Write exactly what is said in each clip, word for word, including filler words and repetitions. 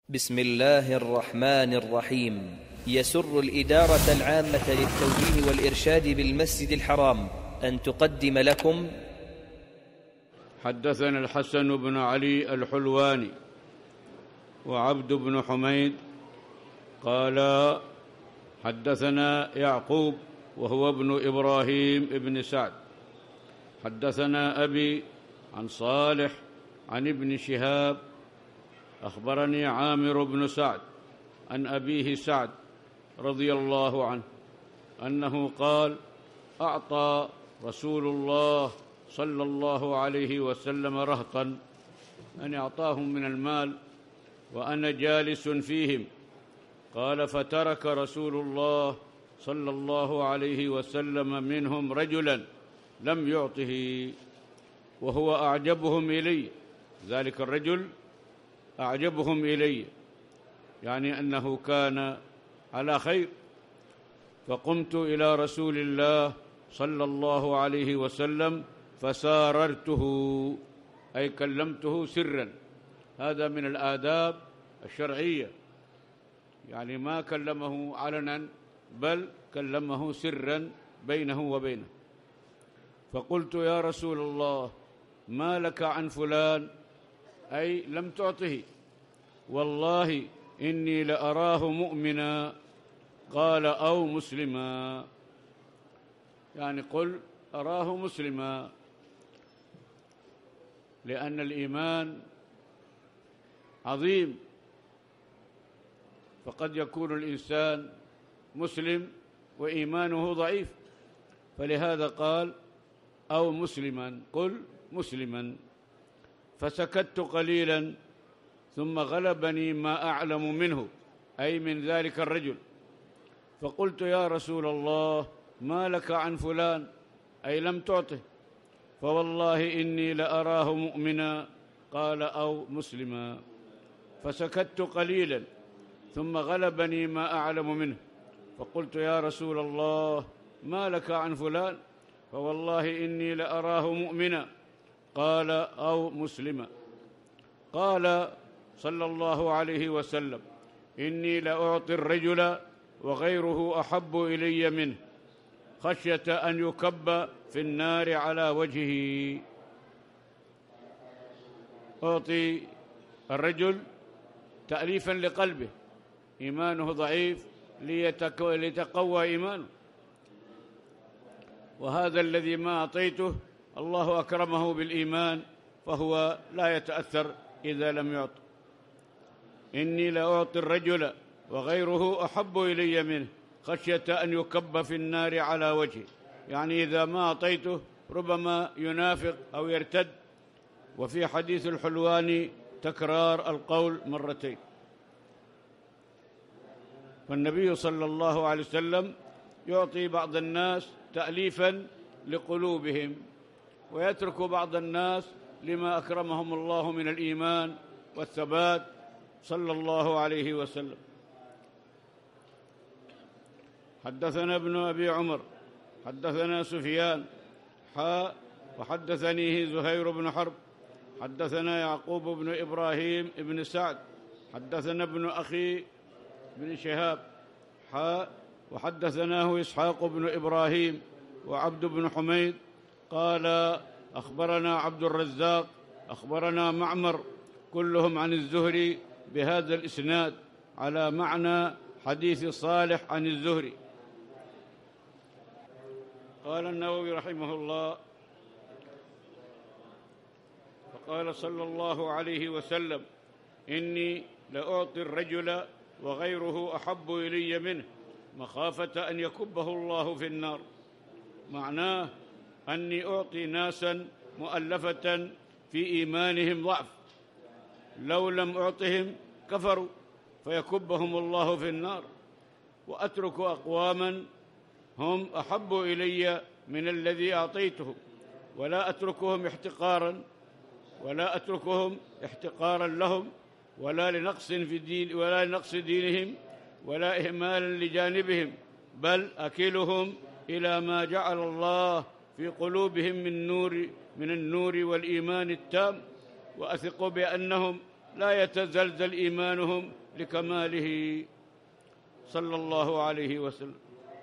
بسم الله الرحمن الرحيم. يسر الإدارة العامة للتوجيه والإرشاد بالمسجد الحرام أن تقدم لكم حدثنا الحسن بن علي الحلواني وعبد بن حميد قال حدثنا يعقوب وهو ابن إبراهيم ابن سعد حدثنا أبي عن صالح عن ابن شهاب أخبرني عامر بن سعد عن أبيه سعد رضي الله عنه أنه قال أعطى رسول الله صلى الله عليه وسلم رهطا، أن أعطاهم من المال وأنا جالس فيهم. قال فترك رسول الله صلى الله عليه وسلم منهم رجلا لم يعطه وهو أعجبهم إلي، ذلك الرجل أعجبهم إلي، يعني أنه كان على خير. فقمت إلى رسول الله صلى الله عليه وسلم فساررته، أي كلمته سرا. هذا من الآداب الشرعية، يعني ما كلمه علنا بل كلمه سرا بينه وبينه. فقلت يا رسول الله ما لك عن فلان، أي لم تعطه، والله إني لأراه مؤمنا. قال أو مسلما، يعني قل أراه مسلما، لأن الإيمان عظيم، فقد يكون الإنسان مسلم وإيمانه ضعيف، فلهذا قال أو مسلما، قل مسلما. فسكت قليلا ثم غلبني ما أعلم منه، أي من ذلك الرجل. فقلت يا رسول الله ما لك عن فلان، أي لم تعطه، فوالله إني لأراه مؤمنا. قال أو مسلما. فسكت قليلا ثم غلبني ما أعلم منه، فقلت يا رسول الله ما لك عن فلان، فوالله إني لأراه مؤمنا. قال أو مسلما. قال صلى الله عليه وسلم إني لأعطي الرجل وغيره أحب إلي منه، خشية أن يكب في النار على وجهه. أعطي الرجل تأليفا لقلبه، إيمانه ضعيف، ليتقوى إيمانه، وهذا الذي ما أعطيته الله أكرمه بالإيمان فهو لا يتأثر إذا لم يعط. إني لأعطي الرجل وغيره أحب إلي منه، خشية أن يكب في النار على وجهه، يعني إذا ما أعطيته ربما ينافق أو يرتد. وفي حديث الحلواني تكرار القول مرتين. فالنبي صلى الله عليه وسلم يعطي بعض الناس تأليفا لقلوبهم، ويترك بعض الناس لما أكرمهم الله من الإيمان والثبات صلى الله عليه وسلم. حدثنا ابن أبي عمر حدثنا سفيان حاء وحدثنيه زهير بن حرب حدثنا يعقوب بن إبراهيم بن سعد حدثنا ابن أخي بن شهاب حاء وحدثناه إسحاق بن إبراهيم وعبد بن حميد قال أخبرنا عبد الرزاق أخبرنا معمر كلهم عن الزهري بهذا الإسناد على معنى حديث صالح عن الزهري. قال النووي رحمه الله فقال صلى الله عليه وسلم إني لأعطي الرجل وغيره أحب إلي منه، مخافة أن يكبه الله في النار. معناه أني أعطي ناسا مؤلفة في إيمانهم ضعف، لو لم أعطهم كفروا فيكبهم الله في النار، وأترك أقواما هم أحب إلي من الذي أعطيته، ولا أتركهم احتقارا ولا أتركهم احتقارا لهم ولا لنقص في دين ولا لنقص دينهم ولا إهمالا لجانبهم، بل أكلهم إلى ما جعل الله في قلوبهم من نور من النور والإيمان التام، وأثق بأنهم لا يتزلزل إيمانهم لكماله صلى الله عليه وسلم.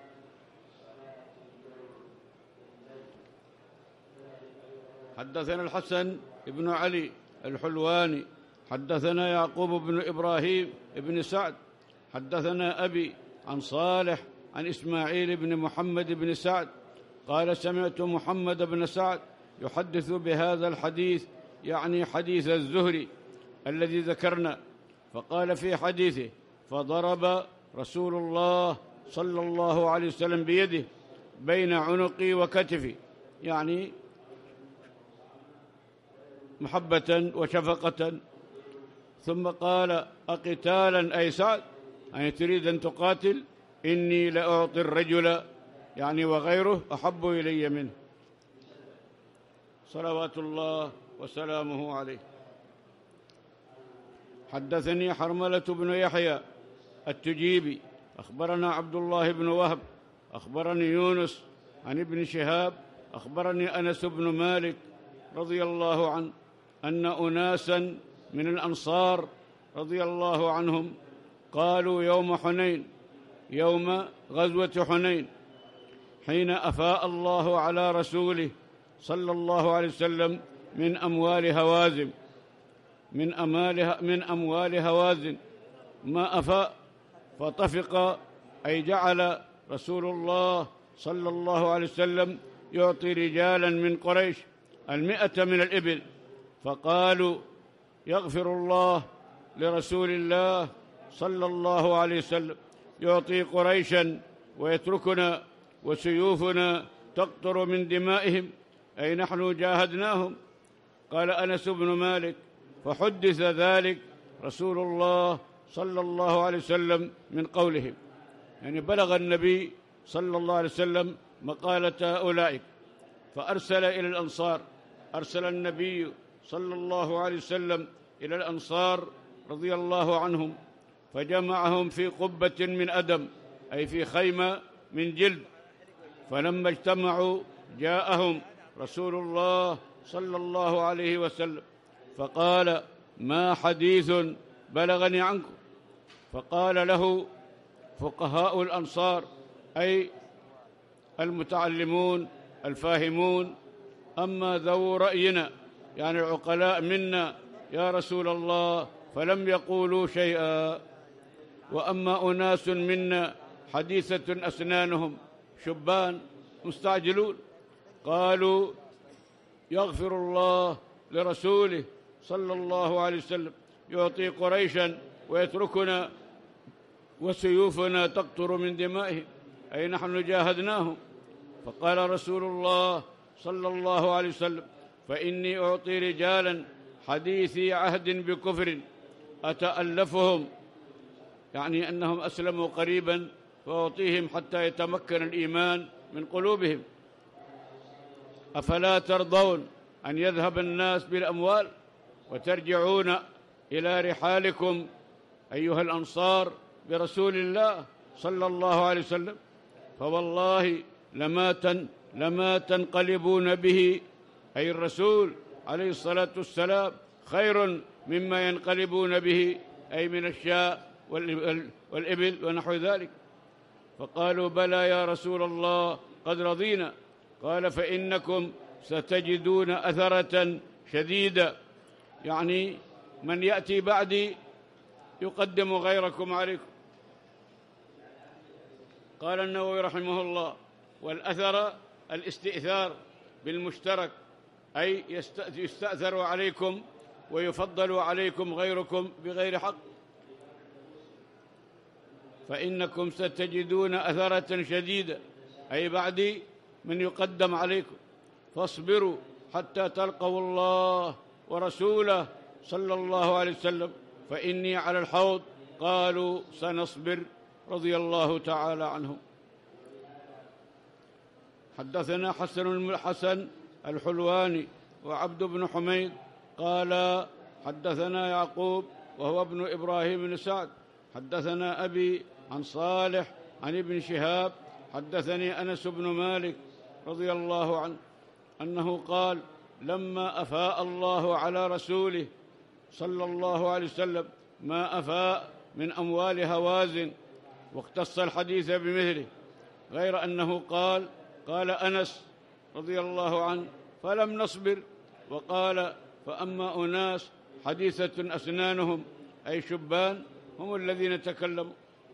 حدثنا الحسن بن علي الحلواني حدثنا يعقوب بن إبراهيم بن سعد حدثنا أبي عن صالح عن إسماعيل بن محمد بن سعد قال سمعت محمد بن سعد يحدث بهذا الحديث، يعني حديث الزهري الذي ذكرنا، فقال في حديثه: فضرب رسول الله صلى الله عليه وسلم بيده بين عنقي وكتفي، يعني محبة وشفقة، ثم قال: أقتالا أي سعد؟ يعني تريد أن تقاتل؟ إني لأعطي الرجل، يعني وغيره أحب إلي منه، صلوات الله وسلامه عليه. حدثني حرملة بن يحيى التجيبي أخبرنا عبد الله بن وهب أخبرني يونس عن ابن شهاب أخبرني أنس بن مالك رضي الله عنه أن أناسا من الأنصار رضي الله عنهم قالوا يوم حنين، يوم غزوة حنين، حين أفاء الله على رسوله صلى الله عليه وسلم من أموال هوازن من أمال من أموال هوازن ما أفاء، فطفق أي جعل رسول الله صلى الله عليه وسلم يعطي رجالا من قريش المئة من الإبل، فقالوا: يغفر الله لرسول الله صلى الله عليه وسلم، يعطي قريشا ويتركنا وسيوفنا تقطر من دمائهم، أي نحن جاهدناهم. قال أنس بن مالك: فحدث ذلك رسول الله صلى الله عليه وسلم من قولهم، يعني بلغ النبي صلى الله عليه وسلم مقالة أولئك، فأرسل إلى الأنصار، أرسل النبي صلى الله عليه وسلم إلى الأنصار رضي الله عنهم، فجمعهم في قبة من أدم، أي في خيمة من جلد، فلما اجتمعوا جاءهم رسول الله صلى الله عليه وسلم فقال: ما حديث بلغني عنكم؟ فقال له فقهاء الأنصار، أي المتعلمون الفاهمون: أما ذو رأينا، يعني العقلاء منا يا رسول الله، فلم يقولوا شيئا، وأما أناس منا حديثة أسنانهم، شبان مستعجلون، قالوا: يغفر الله لرسوله صلى الله عليه وسلم، يعطي قريشا ويتركنا وسيوفنا تقطر من دمائهم، أي نحن جاهدناهم. فقال رسول الله صلى الله عليه وسلم: فإني أعطي رجالا حديثي عهد بكفر أتألفهم، يعني أنهم أسلموا قريبا، فأعطيهم حتى يتمكن الإيمان من قلوبهم. أفلا ترضون أن يذهب الناس بالأموال وترجعون إلى رحالكم أيها الأنصار برسول الله صلى الله عليه وسلم؟ فوالله لما تن لما تنقلبون به، أي الرسول عليه الصلاة والسلام، خير مما ينقلبون به، أي من الشاء والإبل ونحو ذلك. فقالوا: بلى يا رسول الله، قد رضينا. قال: فإنكم ستجدون أثرة شديدة، يعني من يأتي بعدي يقدم غيركم عليكم. قال النووي رحمه الله: والأثر الاستئثار بالمشترك، أي يستأثر عليكم ويفضل عليكم غيركم بغير حق. فإنكم ستجدون أثرة شديدة، أي بعدي من يقدم عليكم، فاصبروا حتى تلقوا الله ورسوله صلى الله عليه وسلم، فإني على الحوض. قالوا: سنصبر، رضي الله تعالى عنهم. حدثنا حسن الحسن الحلواني وعبد بن حميد قال حدثنا يعقوب وهو ابن إبراهيم بن سعد حدثنا أبي عن صالح عن ابن شهاب حدثني أنس بن مالك رضي الله عنه أنه قال: لما أفاء الله على رسوله صلى الله عليه وسلم ما أفاء من أموال هوازن، واختص الحديث بمثله، غير أنه قال قال أنس رضي الله عنه فلم نصبر، وقال فأما أناس حديثة أسنانهم أي شبان هم الذين تكلموا.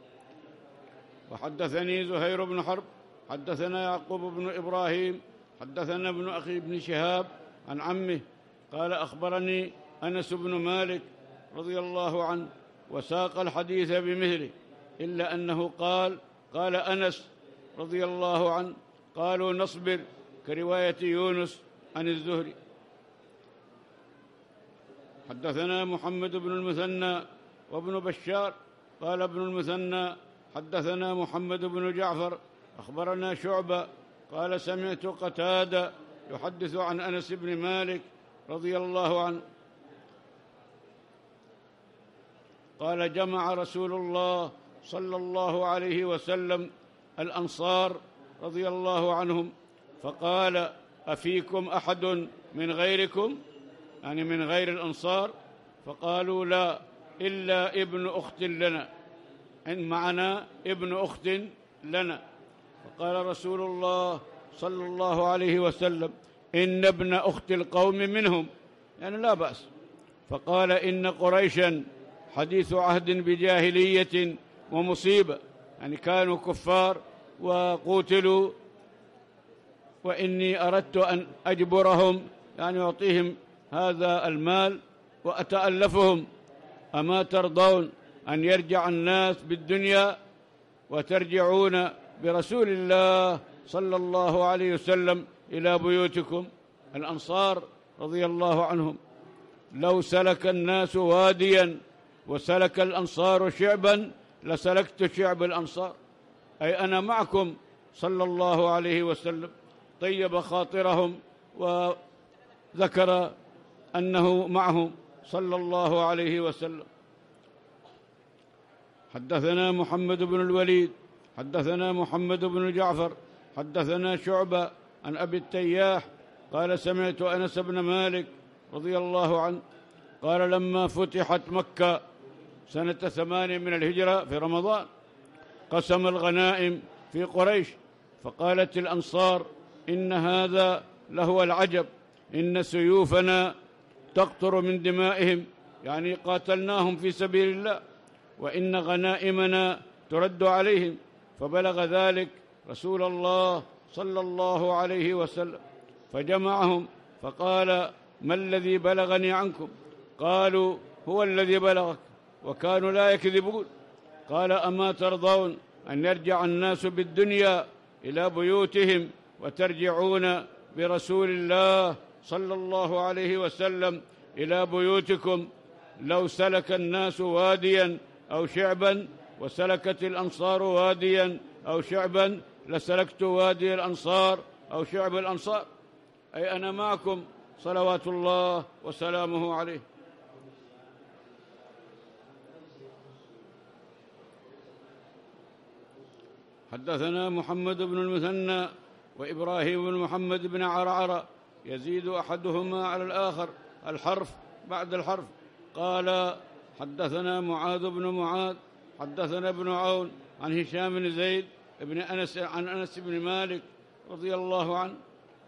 وحدثني زهير بن حرب حدثنا يعقوب بن إبراهيم حدثنا ابن أخي بن شهاب عن عمه قال أخبرني أنس بن مالك رضي الله عنه، وساق الحديث بمثله، إلا أنه قال قال أنس رضي الله عنه قالوا نصبر، كرواية يونس عن الزهري. حدثنا محمد بن المثنى وابن بشار قال ابن المثنى حدثنا محمد بن جعفر أخبرنا شعبة قال سمعت قتادة يحدث عن أنس بن مالك رضي الله عنه قال جمع رسول الله صلى الله عليه وسلم الأنصار رضي الله عنهم فقال أفيكم أحد من غيركم، يعني من غير الأنصار؟ فقالوا لا إلا ابن أخت لنا، إن معنا ابن أخت لنا. فقال رسول الله صلى الله عليه وسلم إن ابن أخت القوم منهم، يعني لا بأس. فقال إن قريشا حديث عهد بجاهلية ومصيبة، يعني كانوا كفار وقوتلوا، وإني أردت أن أجبرهم، يعني أعطيهم هذا المال وأتألفهم. أما ترضون أن يرجع الناس بالدنيا وترجعون برسول الله صلى الله عليه وسلم إلى بيوتكم؟ الأنصار رضي الله عنهم لو سلك الناس واديا وسلك الأنصار شعبا لسلكت شعب الأنصار، أي أنا معكم صلى الله عليه وسلم. طيب خاطرهم وذكر أنه معهم صلى الله عليه وسلم. حدثنا محمد بن الوليد حدثنا محمد بن جعفر حدثنا شعبة عن أبي التياح قال سمعت أنس بن مالك رضي الله عنه قال لما فتحت مكة سنة ثمان من الهجرة في رمضان قسم الغنائم في قريش، فقالت الأنصار إن هذا لهو العجب، إن سيوفنا تقطر من دمائهم، يعني قاتلناهم في سبيل الله، وإن غنائمنا ترد عليهم. فبلغ ذلك رسول الله صلى الله عليه وسلم فجمعهم فقال ما الذي بلغني عنكم؟ قالوا هو الذي بلغك، وكانوا لا يكذبون. قال أما ترضون أن يرجع الناس بالدنيا إلى بيوتهم وترجعون برسول الله صلى الله عليه وسلم إلى بيوتكم؟ لو سلك الناس واديا أو شعبا وسلكت الأنصار واديا أو شعبا لسلكت وادي الأنصار أو شعب الأنصار، أي أنا معكم صلوات الله وسلامه عليه. حدثنا محمد بن المثنى وإبراهيم بن محمد بن عرعر يزيد أحدهما على الآخر الحرف بعد الحرف. قال حدثنا معاذ بن معاذ حدثنا ابن عون عن هشام بن زيد بن أنس عن أنس بن مالك رضي الله عنه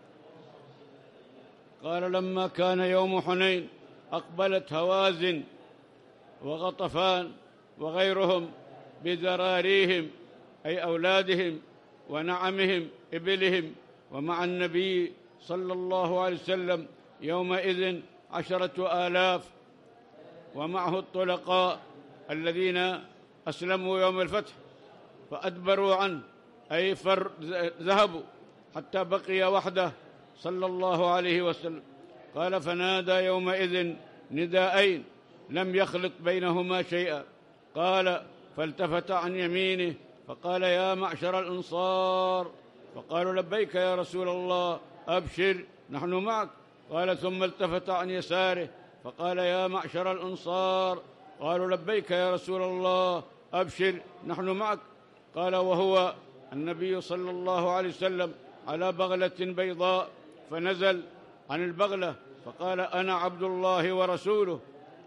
قال لما كان يوم حنين أقبلت هوازن وغطفان وغيرهم بذراريهم أي أولادهم ونعمهم إبلهم، ومع النبي صلى الله عليه وسلم يومئذ عشرة آلاف، ومعه الطلقاء الذين أسلموا يوم الفتح فأدبروا عنه، أي فر ذهبوا حتى بقي وحده صلى الله عليه وسلم. قال فنادى يومئذ نداءين لم يخلط بينهما شيئا. قال فالتفت عن يمينه فقال يا معشر الأنصار، فقالوا لبيك يا رسول الله أبشر نحن معك. قال ثم التفت عن يساره فقال يا معشر الأنصار، قالوا لبيك يا رسول الله أبشر نحن معك. قال وهو النبي صلى الله عليه وسلم على بغلة بيضاء، فنزل عن البغلة فقال أنا عبد الله ورسوله،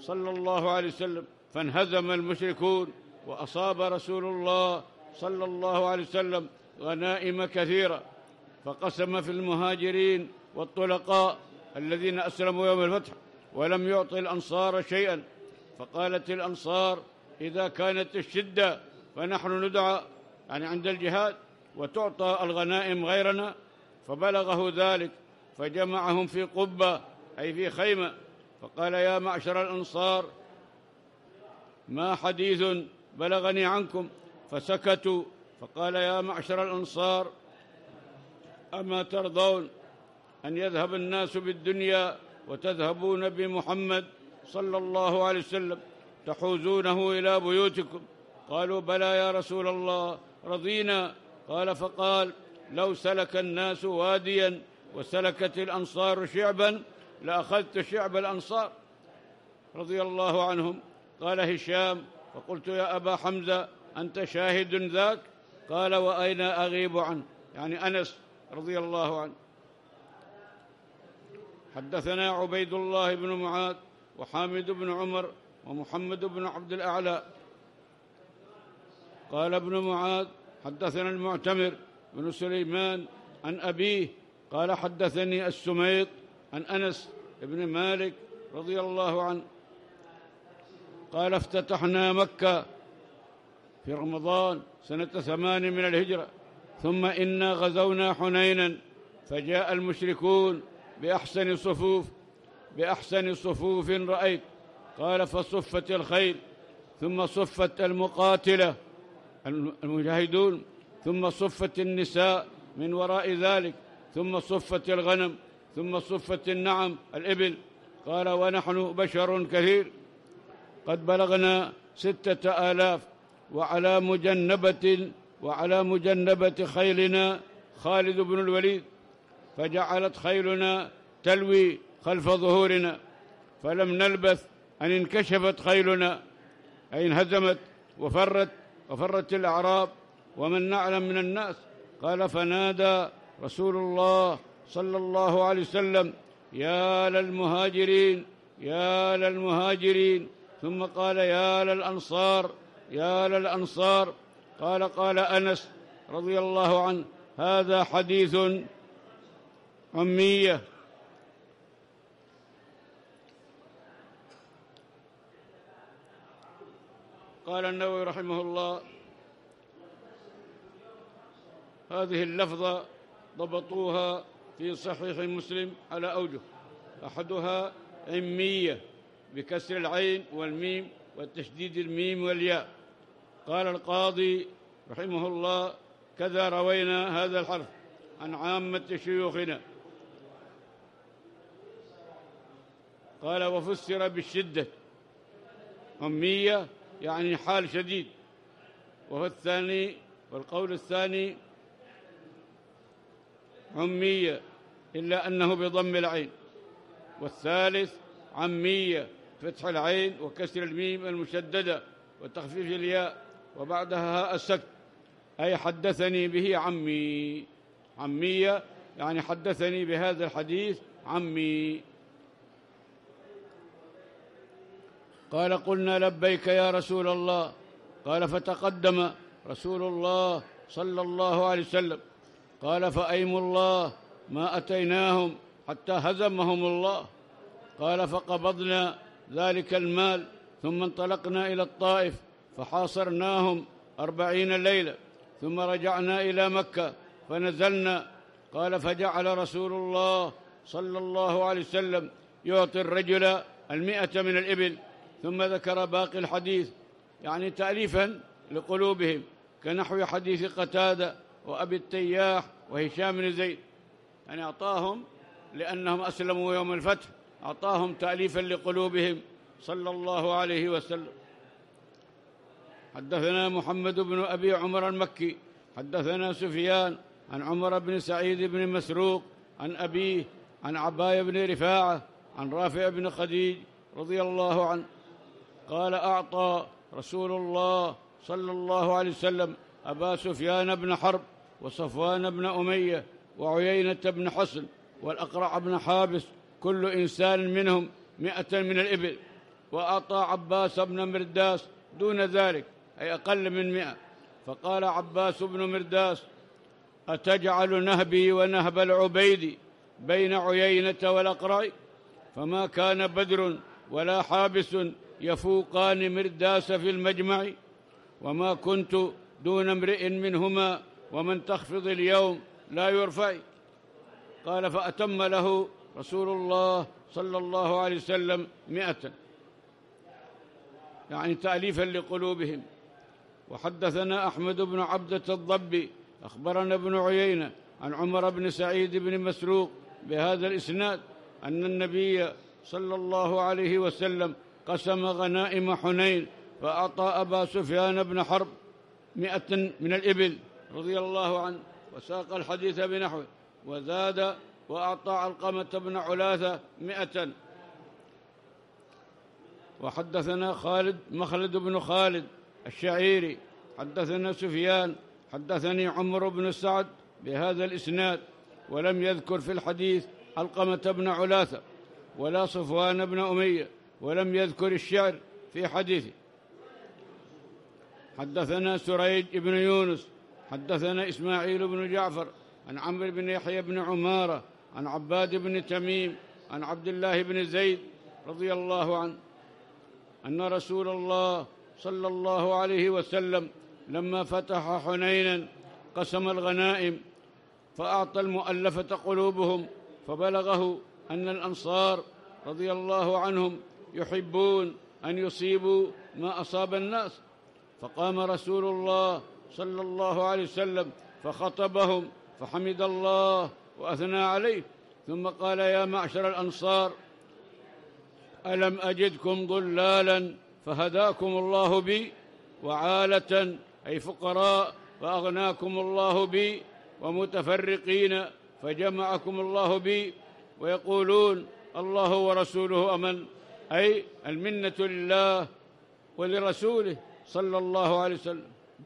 صلى الله عليه وسلم، فانهزم المشركون، وأصاب رسول الله صلى الله عليه وسلم غنائم كثيرة، فقسم في المهاجرين والطلقاء الذين أسلموا يوم الفتح، ولم يعطي الأنصار شيئا. فقالت الأنصار: إذا كانت الشدة فنحن ندعى يعني عند الجهاد وتعطى الغنائم غيرنا. فبلغه ذلك فجمعهم في قبة أي في خيمة، فقال: يا معشر الأنصار، ما حديث بلغني عنكم؟ فسكتوا. فقال: يا معشر الأنصار، أما ترضون أن يذهب الناس بالدنيا وتذهبون بمحمد صلى الله عليه وسلم تحوزونه إلى بيوتكم؟ قالوا: بلى يا رسول الله، رضينا. قال: فقال: لو سلك الناس واديا وسلكت الأنصار شعبا لأخذت شعب الأنصار رضي الله عنهم. قال هشام: فقلت: يا أبا حمزة، أنت شاهد ذاك؟ قال: وأين أغيب عنه؟ يعني أنس رضي الله عنه. حدثنا عبيد الله بن معاذ وحامد بن عمر ومحمد بن عبد الأعلى. قال ابن معاذ: حدثنا المعتمر بن سليمان عن أبيه قال: حدثني السميط عن أنس بن مالك رضي الله عنه قال: افتتحنا مكة في رمضان سنة ثمان من الهجرة، ثم إنا غزونا حنينا، فجاء المشركون بأحسن صفوف بأحسن صفوف رأيت. قال: فصفت الخيل، ثم صفت المقاتلة المجاهدون، ثم صفت النساء من وراء ذلك، ثم صفت الغنم، ثم صفت النعم الإبل. قال: ونحن بشر كثير قد بلغنا ستة آلاف، وعلى مجنبة وعلى مجنبة خيلنا خالد بن الوليد، فجعلت خيلنا تلوي خلف ظهورنا، فلم نلبث أن انكشفت خيلنا أي انهزمت وفرت وفرت الأعراب ومن نعلم من الناس. قال: فنادى رسول الله صلى الله عليه وسلم: يا للمهاجرين، يا للمهاجرين، ثم قال: يا للأنصار، يا للأنصار. قال قال أنس رضي الله عنه: هذا حديث أمية. قال النووي رحمه الله: هذه اللفظة ضبطوها في صحيح مسلم على أوجه، أحدها عمية بكسر العين والميم والتشديد الميم والياء. قال القاضي رحمه الله: كذا روينا هذا الحرف عن عامة شيوخنا. قال: وفسر بالشدة، أمية يعني حال شديد. وهو الثاني والقول الثاني عمية إلا أنه بضم العين، والثالث عمية فتح العين وكسر الميم المشددة وتخفيف الياء وبعدها هاء السكت، أي حدثني به عمي. عمية يعني حدثني بهذا الحديث عمي. قال: قلنا لبيك يا رسول الله. قال: فتقدم رسول الله صلى الله عليه وسلم قال: فأيم الله ما أتيناهم حتى هزمهم الله. قال: فقبضنا ذلك المال، ثم انطلقنا إلى الطائف فحاصرناهم أربعين ليلة، ثم رجعنا إلى مكة فنزلنا. قال: فجعل رسول الله صلى الله عليه وسلم يعطي الرجل المئة من الإبل، ثم ذكر باقي الحديث يعني تأليفا لقلوبهم، كنحو حديث قتادة وأبي التياح وهشام بن زيد، يعني أعطاهم لأنهم أسلموا يوم الفتح، أعطاهم تأليفا لقلوبهم صلى الله عليه وسلم. حدثنا محمد بن أبي عمر المكي حدثنا سفيان عن عمر بن سعيد بن مسروق عن أبيه عن عباية بن رفاعة عن رافع بن خديج رضي الله عنه قال: أعطى رسول الله صلى الله عليه وسلم أبا سفيان بن حرب وصفوان بن أمية وعيينة بن حصن والأقرع بن حابس كل إنسان منهم مئة من الإبل، وأعطى عباس بن مرداس دون ذلك، أي أقل من مئة. فقال عباس بن مرداس: أتجعل نهبي ونهب العبيد بين عيينة والأقرع؟ فما كان بدر ولا حابس يفوقان مرداس في المجمع، وما كنت دون امرئ منهما، ومن تخفض اليوم لا يرفع. قال: فأتم له رسول الله صلى الله عليه وسلم مئة، يعني تأليفا لقلوبهم. وحدثنا أحمد بن عبدة الضبي أخبرنا ابن عيينة عن عمر بن سعيد بن مسروق بهذا الإسناد أن النبي صلى الله عليه وسلم قسم غنائم حنين، فأعطى أبا سفيان بن حرب مئة من الإبل رضي الله عنه، وساق الحديث بنحوه، وزاد وأعطى علقمة بن علاثة مئة. وحدثنا خالد مخلد بن خالد الشعيري حدثنا سفيان حدثني عمر بن سعد بهذا الإسناد، ولم يذكر في الحديث علقمة بن علاثة ولا صفوان بن أمية، ولم يذكر الشعر في حديثه. حدثنا سريج بن يونس حدثنا إسماعيل بن جعفر عن عمرو بن يحيى بن عمارة عن عباد بن تميم عن عبد الله بن زيد رضي الله عنه أن رسول الله صلى الله عليه وسلم لما فتح حنينا قسم الغنائم، فأعطى المؤلفة قلوبهم، فبلغه أن الأنصار رضي الله عنهم يحبون أن يصيبوا ما أصاب الناس، فقام رسول الله صلى الله عليه وسلم فخطبهم فحمد الله وأثنى عليه، ثم قال: يا معشر الأنصار، ألم أجدكم ضلالا فهداكم الله بي، وعالة أي فقراء فأغناكم الله بي، ومتفرقين فجمعكم الله بي، ويقولون الله ورسوله أمن، أي المنة لله ولرسوله صلى الله عليه وسلم.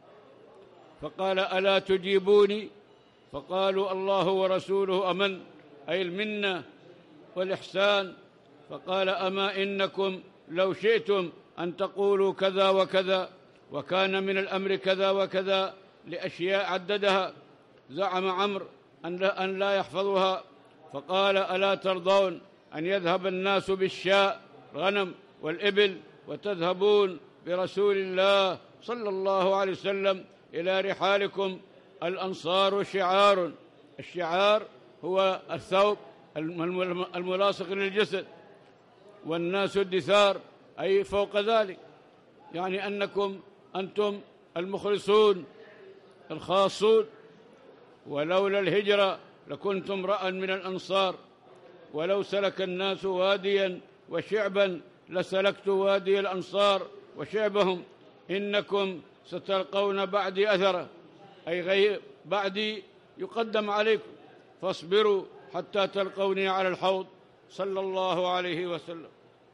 فقال: ألا تجيبوني؟ فقالوا: الله ورسوله أمن، أي المنة والإحسان. فقال: أما إنكم لو شئتم أن تقولوا كذا وكذا، وكان من الأمر كذا وكذا، لأشياء عددها، زعم عمرو أن لا يحفظها. فقال: ألا ترضون أن يذهب الناس بالشاء غنم والإبل، وتذهبون برسول الله صلى الله عليه وسلم إلى رحالكم؟ الأنصار شعار، الشعار هو الثوب الملاصق للجسد، والناس الدثار، أي فوق ذلك، يعني أنكم أنتم المخلصون الخاصون. ولولا الهجرة لكنتم امرأ من الأنصار، ولو سلك الناس واديا وشعبا لسلكت وادي الأنصار وشعبهم، إنكم ستلقون بعدي أثرة، أي غير بعدي يقدم عليكم، فاصبروا حتى تلقوني على الحوض صلى الله عليه وسلم.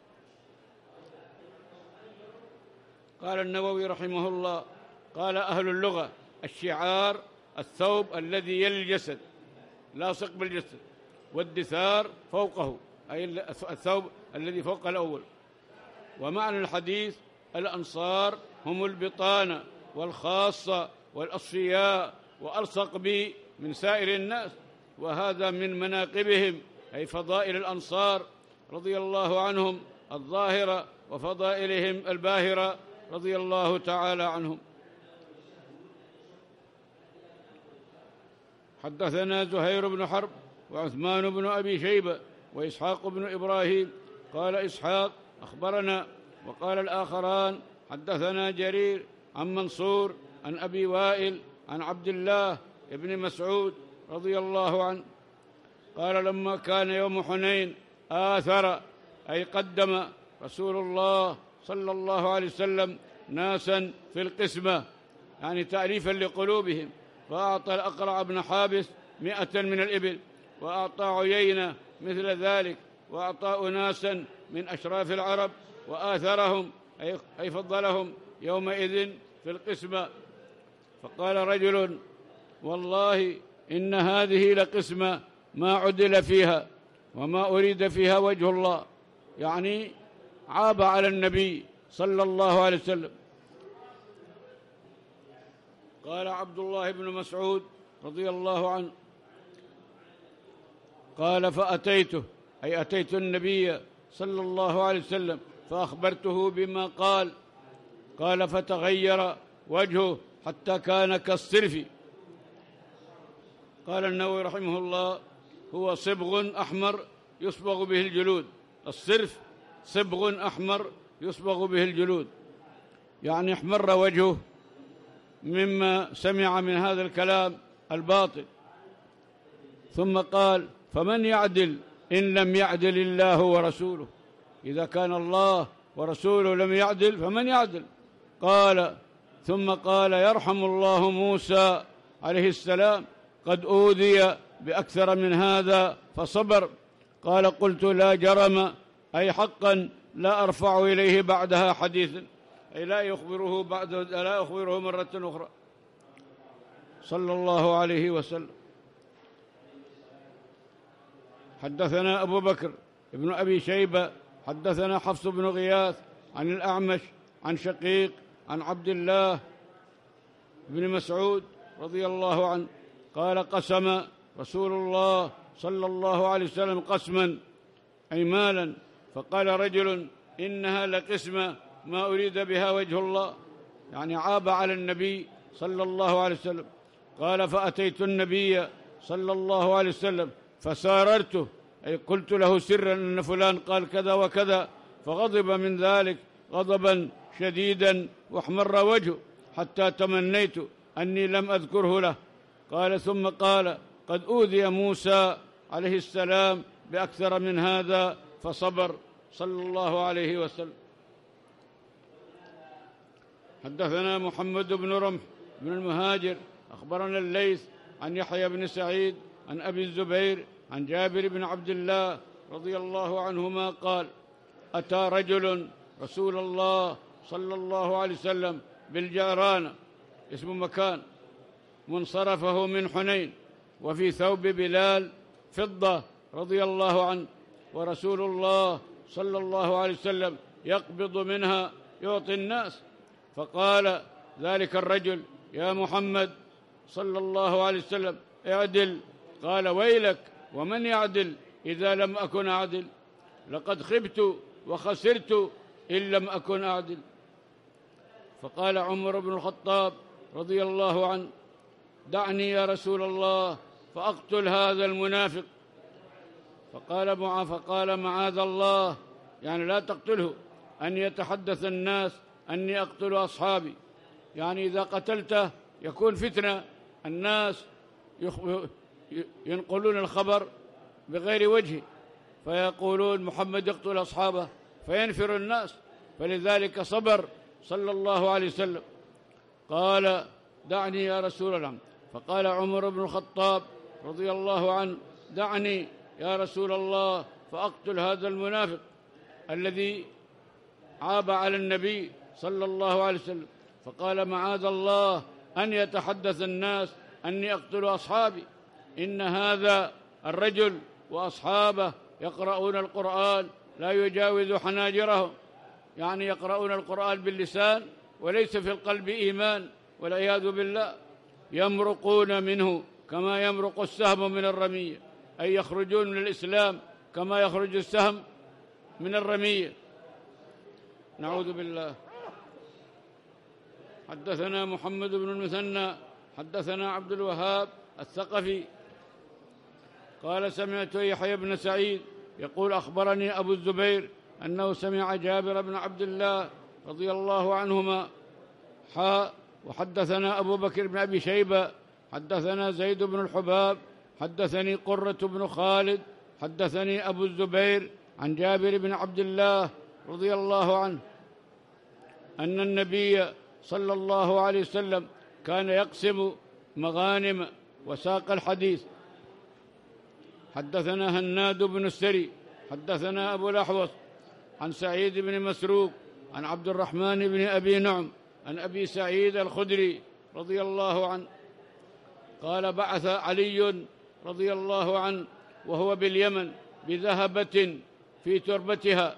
قال النووي رحمه الله: قال أهل اللغة: الشعار الثوب الذي يلي الجسد لاصق بالجسد، والدثار فوقه، أي الثوب الذي فوق الأول. ومعنى الحديث: الأنصار هم البطانة والخاصة والأصفياء وألصق بي من سائر الناس، وهذا من مناقبهم، أي فضائل الأنصار رضي الله عنهم الظاهرة، وفضائلهم الباهرة رضي الله تعالى عنهم. حدثنا زهير بن حرب وعثمان بن أبي شيبة وإسحاق بن إبراهيم. قال إسحاق: أخبرنا. وقال الآخران: حدثنا جرير عن منصور عن أبي وائل عن عبد الله بن مسعود رضي الله عنه قال: لما كان يوم حنين آثر، أي قدم رسول الله صلى الله عليه وسلم ناسا في القسمة، يعني تأليفا لقلوبهم، فأعطى الأقرع بن حابس مئة من الإبل، وأعطى عيينة مثل ذلك، وأعطى أناسا من أشراف العرب، وآثرهم أي فضلهم يومئذ في القسمة. فقال رجل: والله إن هذه لقسمة ما عدل فيها وما أريد فيها وجه الله، يعني عاب على النبي صلى الله عليه وسلم. قال عبد الله بن مسعود رضي الله عنه قال فأتيته، أي أتيت النبي صلى الله عليه وسلم فأخبرته بما قال. قال فتغير وجهه حتى كان كالصرف. قال النووي رحمه الله هو صبغ أحمر يصبغ به الجلود. الصرف صبغ أحمر يصبغ به الجلود، يعني احمر وجهه مما سمع من هذا الكلام الباطل. ثم قال فمن يعدل إن لم يعدل الله ورسوله؟ إذا كان الله ورسوله لم يعدل فمن يعدل؟ قال ثم قال يرحم الله موسى عليه السلام قد أوذي بأكثر من هذا فصبر. قال قلت لا جرم، أي حقا لا أرفع إليه بعدها حديثا، أي لا يخبره بعد لا يخبره مرة أخرى صلى الله عليه وسلم. حدثنا أبو بكر ابن أبي شيبة حدثنا حفص بن غياث عن الأعمش عن شقيق عن عبد الله بن مسعود رضي الله عنه قال قسم رسول الله صلى الله عليه وسلم قسما، أي مالا، فقال رجل إنها لقسمة ما أريد بها وجه الله، يعني عاب على النبي صلى الله عليه وسلم. قال فأتيت النبي صلى الله عليه وسلم فساررته، أي قلت له سرا أن فلان قال كذا وكذا، فغضب من ذلك غضبا شديدا واحمر وجهه حتى تمنيت أني لم أذكره له. قال ثم قال قد أوذي موسى عليه السلام بأكثر من هذا فصبر صلى الله عليه وسلم. حدثنا محمد بن رمح بن المهاجر أخبرنا الليث عن يحيى بن سعيد عن أبي الزبير عن جابر بن عبد الله رضي الله عنهما قال أتى رجل رسول الله صلى الله عليه وسلم بالجعرانة، اسم مكان، منصرفه من حنين، وفي ثوب بلال فضة رضي الله عنه، ورسول الله صلى الله عليه وسلم يقبض منها يعطي الناس. فقال ذلك الرجل يا محمد صلى الله عليه وسلم اعدل. قال ويلك ومن يعدل إذا لم أكن أعدل؟ لقد خبت وخسرت إن لم أكن أعدل. فقال عمر بن الخطاب رضي الله عنه دعني يا رسول الله فأقتل هذا المنافق. فقال معاذ فقال معاذ الله، يعني لا تقتله، أن يتحدث الناس أني أقتل أصحابي، يعني إذا قتلته يكون فتنة، الناس ينقلون الخبر بغير وجه فيقولون محمد يقتل أصحابه فينفر الناس، فلذلك صبر صلى الله عليه وسلم. قال دعني يا رسول الله. فقال عمر بن الخطاب رضي الله عنه دعني يا رسول الله فأقتل هذا المنافق الذي عاب على النبي صلى الله عليه وسلم. فقال معاذ الله أن يتحدث الناس أني أقتل أصحابي، إن هذا الرجل وأصحابه يقرؤون القرآن لا يجاوز حناجرهم، يعني يقرؤون القرآن باللسان وليس في القلب إيمان والعياذ بالله، يمرقون منه كما يمرق السهم من الرمية، أي يخرجون من الإسلام كما يخرج السهم من الرمية، نعوذ بالله. حدثنا محمد بن المثنى حدثنا عبد الوهاب الثقفي قال سمعت يحيى بن سعيد يقول أخبرني أبو الزبير أنه سمع جابر بن عبد الله رضي الله عنهما حاء. وحدثنا أبو بكر بن أبي شيبة حدثنا زيد بن الحباب حدثني قرة بن خالد حدثني أبو الزبير عن جابر بن عبد الله رضي الله عنه أن النبي صلى الله عليه وسلم كان يقسم مغانم وساق الحديث. حدثنا هناد بن السري حدثنا أبو الأحوص عن سعيد بن مسروق عن عبد الرحمن بن أبي نعم عن أبي سعيد الخدري رضي الله عنه قال بعث علي رضي الله عنه وهو باليمن بذهبة في تربتها،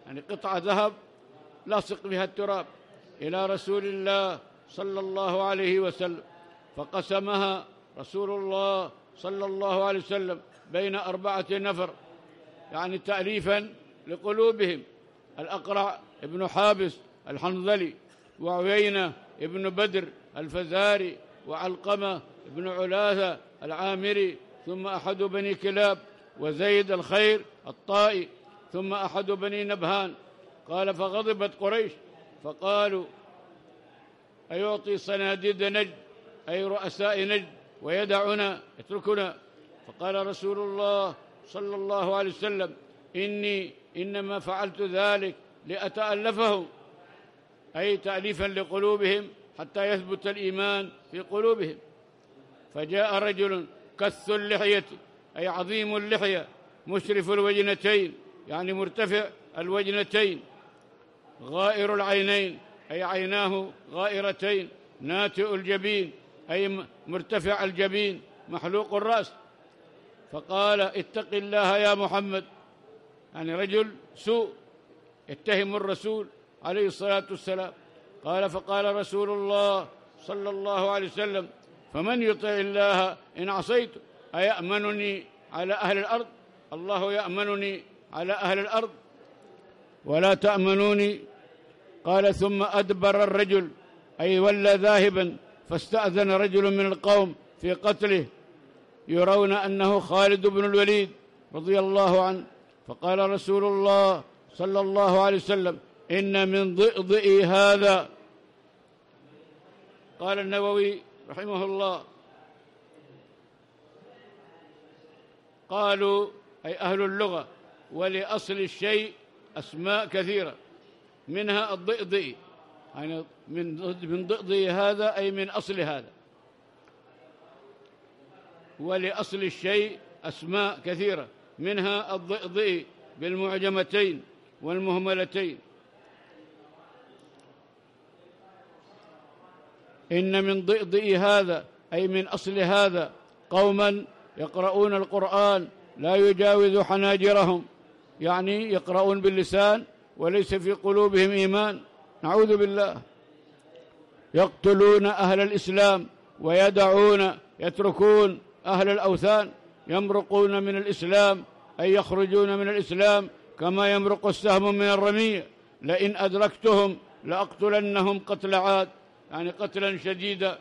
يعني قطعة ذهب لاصق بها التراب، إلى رسول الله صلى الله عليه وسلم، فقسمها رسول الله صلى الله عليه وسلم بين أربعة نفر، يعني تأليفا لقلوبهم: الأقرع ابن حابس الحنظلي، وعيينة ابن بدر الفزاري، وعلقمة ابن علاثة العامري، ثم أحد بني كلاب، وزيد الخير الطائي، ثم أحد بني نبهان. قال: فغضبت قريش فقالوا: أيعطي صناديد نجد، أي رؤساء نجد، ويدعنا يتركنا؟ فقال رسول الله صلى الله عليه وسلم: إني إنما فعلت ذلك لأتألفهم، أي تأليفا لقلوبهم حتى يثبت الإيمان في قلوبهم. فجاء رجل كث اللحية، أي عظيم اللحية، مشرف الوجنتين، يعني مرتفع الوجنتين، غائر العينين، أي عيناه غائرتين، ناتئ الجبين، أي مرتفع الجبين، محلوق الرأس. فقال: اتق الله يا محمد، يعني رجل سوء اتهم الرسول عليه الصلاة والسلام. قال: فقال رسول الله صلى الله عليه وسلم: فمن يطع الله إن عصيته؟ أيأمنني على أهل الأرض؟ الله يأمنني على أهل الأرض ولا تأمنوني. قال: ثم أدبر الرجل، أي ولى ذاهبا، فاستأذن رجل من القوم في قتله، يرون أنه خالد بن الوليد رضي الله عنه. فقال رسول الله صلى الله عليه وسلم: إن من ضئضئ هذا. قال النووي رحمه الله: قالوا أي أهل اللغة: ولأصل الشيء أسماء كثيرة، منها الضئضئ، يعني من ضئضئ هذا أي من أصل هذا. ولأصل الشيء أسماء كثيرة، منها الضئضئ بالمعجمتين والمهملتين. إن من ضئضئ هذا أي من أصل هذا قوما يقرؤون القرآن لا يجاوز حناجرهم، يعني يقرؤون باللسان وليس في قلوبهم إيمان، نعوذ بالله. يقتلون أهل الإسلام ويدعون يتركون أهل الأوثان، يمرقون من الإسلام أي يخرجون من الإسلام كما يمرق السهم من الرمية. لئن أدركتهم لأقتلنهم قتل عاد، يعني قتلا شديدا.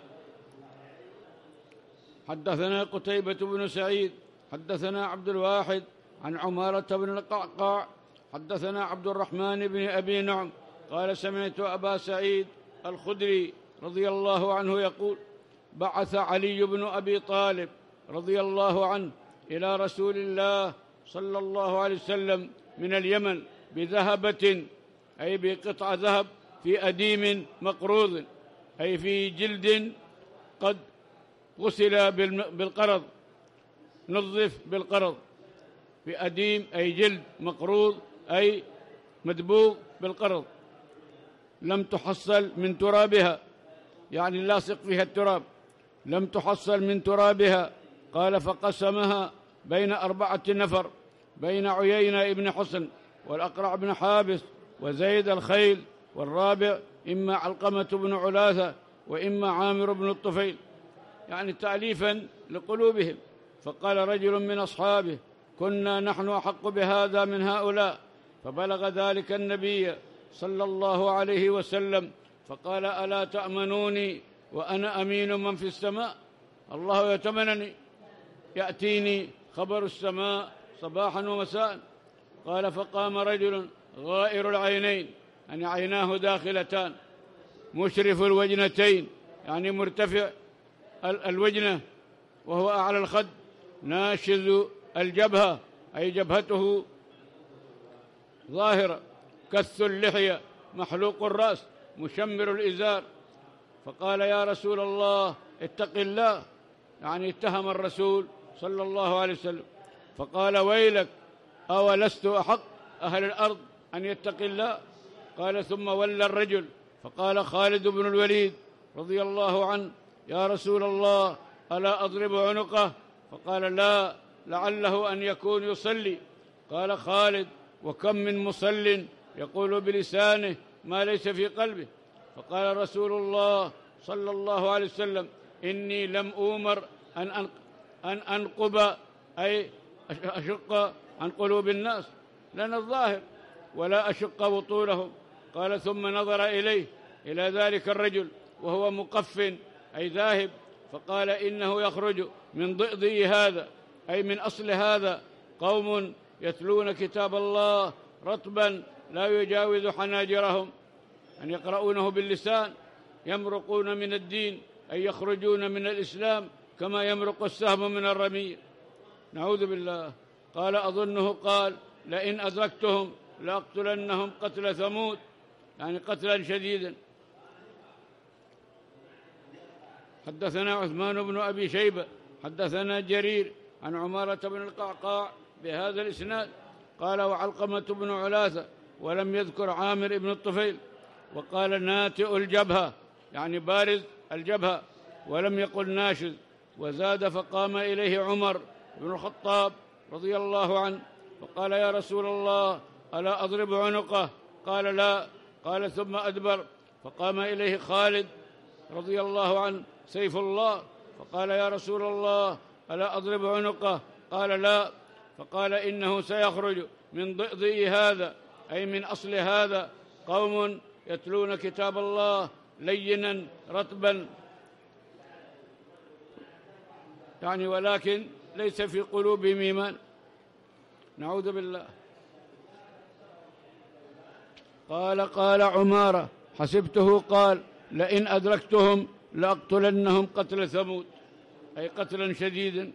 حدثنا قتيبة بن سعيد حدثنا عبد الواحد عن عمارة بن القعقاع حدثنا عبد الرحمن بن أبي نعم قال: سمعت أبا سعيد الخدري رضي الله عنه يقول: بعث علي بن أبي طالب رضي الله عنه إلى رسول الله صلى الله عليه وسلم من اليمن بذهبة، أي بقطع ذهب في أديم مقروض، أي في جلد قد غسل بالقرض، نظف بالقرض، في أديم أي جلد مقروض أي مدبوغ بالقرض، لم تحصل من ترابها، يعني اللاصق فيها التراب، لم تحصل من ترابها. قال: فقسمها بين أربعة نفر، بين عيينة ابن حصن، والأقرع بن حابس، وزيد الخيل، والرابع إما علقمة بن علاثة، وإما عامر بن الطفيل، يعني تأليفا لقلوبهم. فقال رجل من أصحابه: كنا نحن أحق بهذا من هؤلاء. فبلغ ذلك النبي صلى الله عليه وسلم، فقال: ألا تأمنوني وأنا أمين من في السماء؟ الله يتمنني، يأتيني خبر السماء صباحا ومساء. قال: فقام رجل غائر العينين، يعني عيناه داخلتان، مشرف الوجنتين، يعني مرتفع الوجنة وهو أعلى الخد، ناشز الجبهة، أي جبهته ظاهرة، كث اللحية، محلوق الرأس، مشمر الإزار. فقال: يا رسول الله اتق الله، يعني اتهم الرسول صلى الله عليه وسلم. فقال: ويلك، أولست أحق أهل الأرض أن يتق الله؟ قال: ثم ولى الرجل فقال خالد بن الوليد رضي الله عنه: يا رسول الله ألا أضرب عنقه؟ فقال: لا، لعله أن يكون يصلي. قال خالد: وكم من مصل يقول بلسانه ما ليس في قلبه. فقال رسول الله صلى الله عليه وسلم: إني لم أؤمر أن أن أنقب، أي أشق عن قلوب الناس، لنا الظاهر، ولا أشق بطونهم. قال: ثم نظر إليه إلى ذلك الرجل وهو مقف، أي ذاهب، فقال: إنه يخرج من ضئضئ هذا، أي من أصل هذا، قوم يتلون كتاب الله رطبا لا يجاوز حناجرهم، أن يقرؤونه باللسان، يمرقون من الدين، أي يخرجون من الإسلام كما يمرق السهم من الرمية، نعوذ بالله. قال: أظنه قال: لئن أدركتهم لأقتلنهم قتل ثمود، يعني قتلا شديدا. حدثنا عثمان بن أبي شيبة حدثنا جرير عن عمارة بن القعقاع بهذا الإسناد. قال: وعلقمة بن علاثة، ولم يذكر عامر بن الطفيل. وقال: ناتئ الجبهة، يعني بارز الجبهة، ولم يقل ناشز. وزاد: فقام إليه عمر بن الخطاب رضي الله عنه وقال: يا رسول الله، ألا أضرب عنقه؟ قال: لا. قال: ثم أدبر، فقام إليه خالد رضي الله عنه سيف الله، فقال: يا رسول الله، ألا أضرب عنقه؟ قال: لا. فقال: إنه سيخرج من ضئضئ هذا، أي من أصل هذا، قوم يتلون كتاب الله لينا رطبا، يعني ولكن ليس في قلوبهم إيمان، نعوذ بالله. قال: قال عمارة: حسبته قال: لئن أدركتهم لأقتلنهم قتل ثمود، أي قتلا شديدا.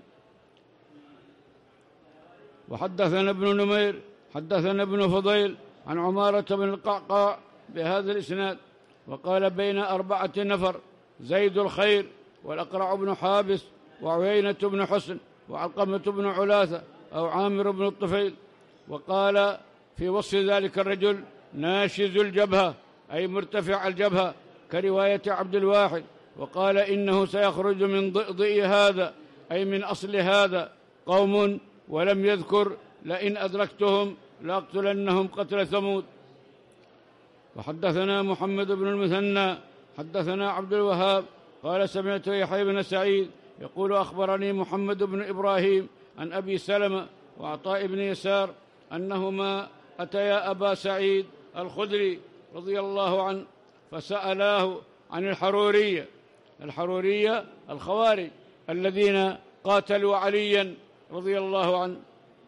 وحدثنا ابن نمير حدثنا ابن فضيل عن عمارة بن القعقاع بهذا الإسناد. وقال: بين أربعة نفر: زيد الخير، والأقرع بن حابس، وعيينة بن حسن، وعلقمة بن علاثة أو عامر بن الطفيل. وقال في وصف ذلك الرجل: ناشز الجبهة، أي مرتفع الجبهة، كرواية عبد الواحد. وقال: إنه سيخرج من ضئضئ هذا، أي من أصل هذا، قوم، ولم يذكر لئن أدركتهم لأقتلنهم قتل ثمود. وحدثنا محمد بن المثنى حدثنا عبد الوهاب قال: سمعت يحيى بن سعيد يقول: أخبرني محمد بن إبراهيم عن أبي سلمة وعطاء بن يسار أنهما أتيا أبا سعيد الخدري رضي الله عنه فسألاه عن الحرورية. الحرورية الخوارج الذين قاتلوا عليا رضي الله عنه،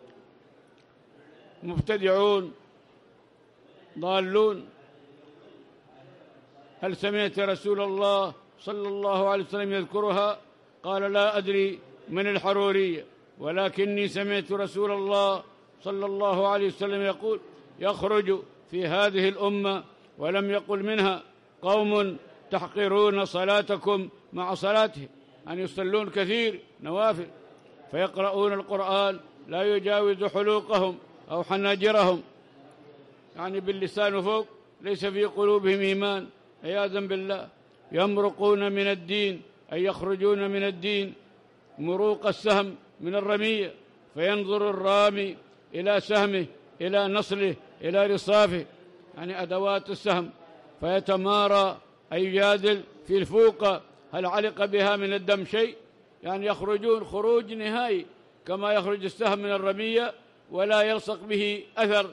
مبتدعون ضالون. هل سمعت رسول الله صلى الله عليه وسلم يذكرها؟ قال: لا أدري من الحرورية، ولكني سمعت رسول الله صلى الله عليه وسلم يقول: يخرج في هذه الأمة، ولم يقل منها، قوم تحقرون صلاتكم مع صلاتهم، أن يصلون كثير نوافل، فيقرؤون القرآن لا يجاوز حلوقهم أو حناجرهم، يعني باللسان فوق، ليس في قلوبهم إيمان، عياذا بالله. يمرقون من الدين، أي يخرجون من الدين مروق السهم من الرمية، فينظر الرامي إلى سهمه، إلى نصله، إلى رصافه، يعني أدوات السهم، فيتمارى، أي يجادل في الفوقة، هل علق بها من الدم شيء؟ يعني يخرجون خروج نهائي كما يخرج السهم من الرمية ولا يلصق به أثر.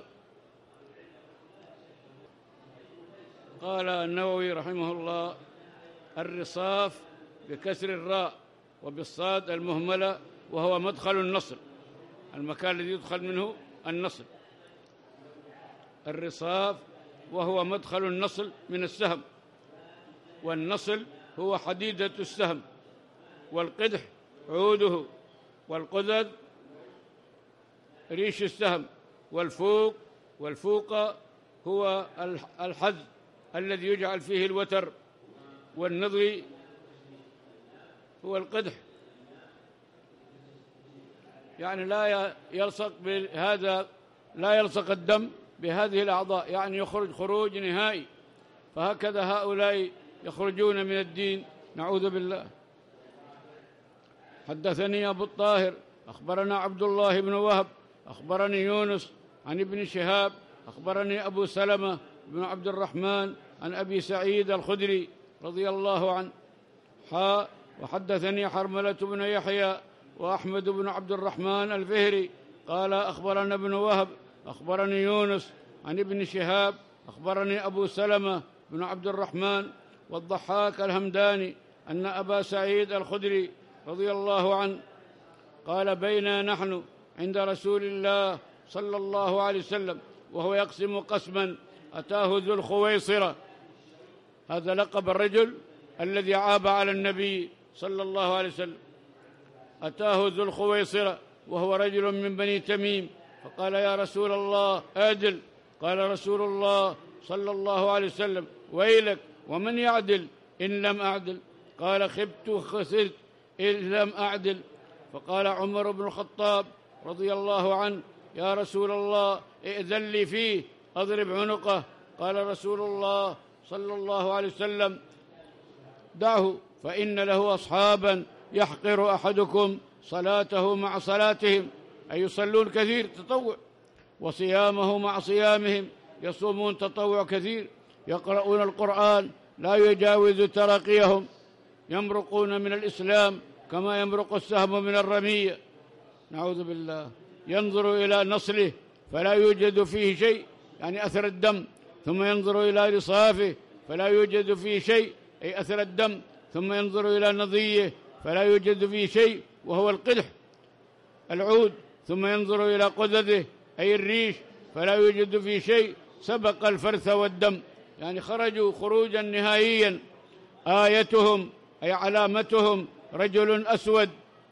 قال النووي رحمه الله: الرصاف بكسر الراء وبالصاد المهملة، وهو مدخل النصل، المكان الذي يدخل منه النصل. الرصاف وهو مدخل النصل من السهم، والنصل هو حديدة السهم، والقدح عوده، والقدد ريش السهم، والفوق والفوق هو الحز الذي يجعل فيه الوتر، والنضر هو القدح، يعني لا يلصق بهذا، لا يلصق الدم بهذه الأعضاء، يعني يخرج خروج نهائي. فهكذا هؤلاء يخرجون من الدين، نعوذ بالله. حدثني أبو الطاهر أخبرنا عبد الله بن وهب أخبرني يونس عن ابن شهاب أخبرني أبو سلمة بن عبد الرحمن عن أبي سعيد الخدري رضي الله عنه حاء وحدثني حرملة بن يحيى وأحمد بن عبد الرحمن الفهري قال أخبرنا ابن وهب أخبرني يونس عن ابن شهاب أخبرني أبو سلمة بن عبد الرحمن والضحاك الهمداني أن أبا سعيد الخدري رضي الله عنه قال بينا نحن عند رسول الله صلى الله عليه وسلم وهو يقسم قسما أتاه ذو الخويصرة، هذا لقب الرجل الذي عاب على النبي صلى الله عليه وسلم، أتاه ذو الخويصرة وهو رجل من بني تميم فقال يا رسول الله أعدل. قال رسول الله صلى الله عليه وسلم ويلك ومن يعدل إن لم أعدل؟ قال خبت خسرت إن لم أعدل. فقال عمر بن الخطاب رضي الله عنه يا رسول الله ائذن لي فيه أضرب عنقه. قال رسول الله صلى الله عليه وسلم دعه فإن له أصحابا يحقر أحدكم صلاته مع صلاتهم، أي يصلون كثير تطوع، وصيامه مع صيامهم، يصومون تطوع كثير، يقرؤون القرآن لا يجاوز تراقيهم، يمرقون من الإسلام كما يمرق السهم من الرمية، نعوذ بالله. ينظر إلى نصله فلا يوجد فيه شيء، يعني أثر الدم، ثم ينظر إلى رصافه فلا يوجد فيه شيء، أي أثر الدم، ثم ينظر إلى نضيه فلا يوجد فيه شيء وهو القدح العود، ثم ينظر إلى قدده أي الريش فلا يوجد فيه شيء، سبق الفرث والدم، يعني خرجوا خروجا نهائيا. آيتهم أي علامتهم رجل أسود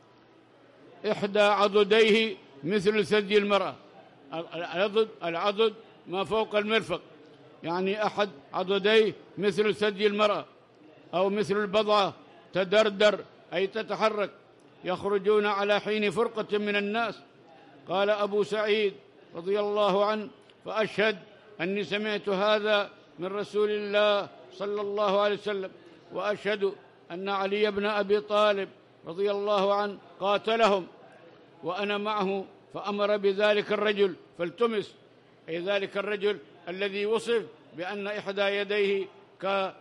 إحدى عضديه مثل ثدي المرأة، العضد العضد ما فوق المرفق، يعني أحد عضديه مثل ثدي المرأة أو مثل البضعة، تدردر أي تتحرك، يخرجون على حين فرقة من الناس. قال أبو سعيد رضي الله عنه فأشهد أني سمعت هذا من رسول الله صلى الله عليه وسلم، وأشهد أن علي بن أبي طالب رضي الله عنه قاتلهم وأنا معه، فأمر بذلك الرجل فالتمس، أي ذلك الرجل الذي وصف بأن إحدى يديه ك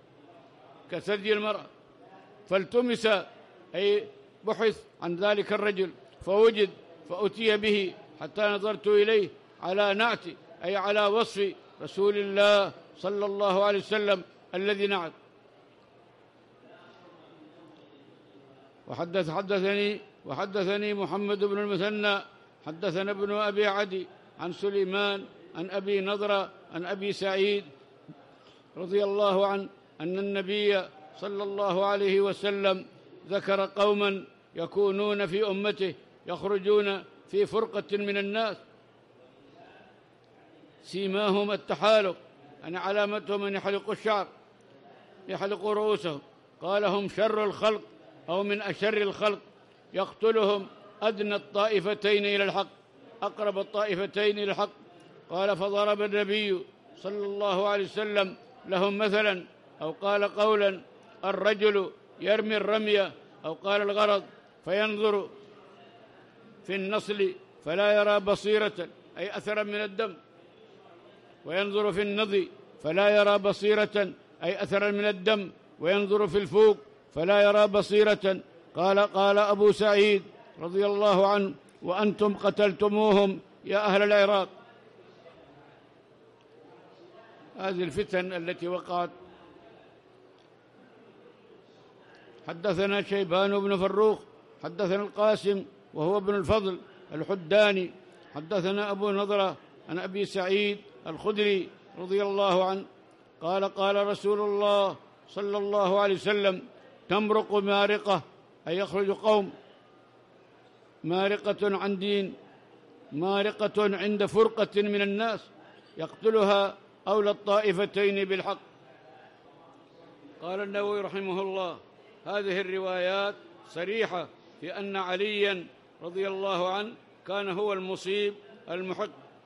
كثدي المرأة، فالتمس أي بحث عن ذلك الرجل فوجد، فأتي به حتى نظرت إليه على نعتي، أي على وصف رسول الله صلى الله عليه وسلم الذي نعت. وحدث حدثني وحدثني محمد بن المثنى حدثنا ابن أبي عدي عن سليمان عن أبي نضرة عن أبي سعيد رضي الله عنه أن النبي صلى الله عليه وسلم ذكر قوما يكونون في أمته يخرجون في فرقة من الناس سيماهم التحالق، يعني علامتهم أن يحلقوا الشعر، يحلقوا رؤوسهم. قال هم شر الخلق أو من أشر الخلق، يقتلهم أدنى الطائفتين إلى الحق، أقرب الطائفتين إلى الحق. قال فضرب النبي صلى الله عليه وسلم لهم مثلا، أو قال قولا: الرجل يرمي الرمية، أو قال الغرض فينظر في النصل فلا يرى بصيرة، أي أثرا من الدم، وينظر في النضي فلا يرى بصيرة، أي أثرا من الدم، وينظر في الفوق فلا يرى بصيرة. قال قال أبو سعيد رضي الله عنه: وأنتم قتلتموهم يا أهل العراق. هذه الفتن التي وقعت. حدثنا شيبان بن فروخ حدثنا القاسم وهو ابن الفضل الحداني حدثنا أبو نضرة عن أبي سعيد الخدري رضي الله عنه قال قال رسول الله صلى الله عليه وسلم: تمرق مارقة، أي يخرج قوم، مارقة عن دين، مارقة عند فرقة من الناس، يقتلها أولى الطائفتين بالحق. قال النووي رحمه الله: هذه الروايات صريحة في أن عليا رضي الله عنه كان هو المصيب المحق.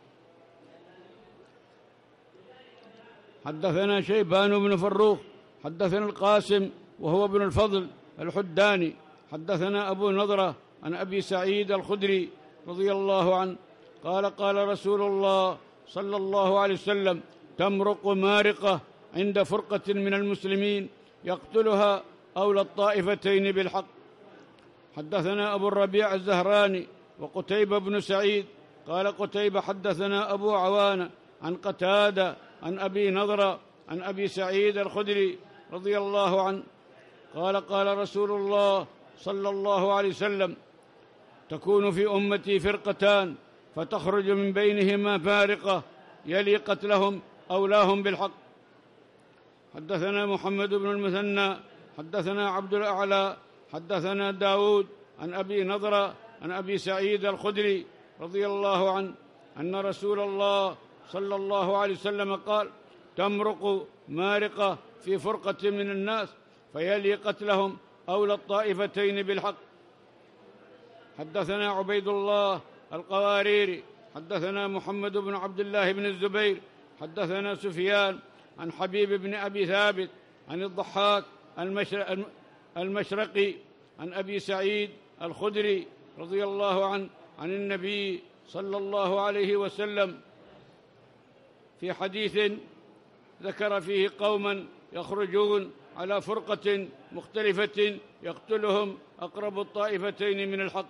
حدثنا شيبان بن فروخ حدثنا القاسم وهو ابن الفضل الحداني حدثنا أبو نضرة عن أبي سعيد الخدري رضي الله عنه قال قال رسول الله صلى الله عليه وسلم: تمرق مارقة عند فرقة من المسلمين يقتلها أولى الطائفتين بالحق. حدثنا أبو الربيع الزهراني وقتيبة بن سعيد قال قتيبة: حدثنا أبو عوانة عن قتادة عن أبي نضرة عن أبي سعيد الخدري رضي الله عنه قال: قال رسول الله صلى الله عليه وسلم: تكون في أمتي فرقتان فتخرج من بينهما فارقة يلي قتلهم أولاهم بالحق. حدثنا محمد بن المثنى حدثنا عبد الأعلى حدثنا داود عن أبي نضرة عن أبي سعيد الخدري رضي الله عنه أن رسول الله صلى الله عليه وسلم قال: تمرق مارقة في فرقة من الناس فيلي قتلهم أولى الطائفتين بالحق. حدثنا عبيد الله القواريري حدثنا محمد بن عبد الله بن الزبير حدثنا سفيان عن حبيب بن أبي ثابت عن الضحاك المشرقي عن أبي سعيد الخدري رضي الله عنه عن النبي صلى الله عليه وسلم في حديث ذكر فيه قوما يخرجون على فرقة مختلفة يقتلهم أقرب الطائفتين من الحق.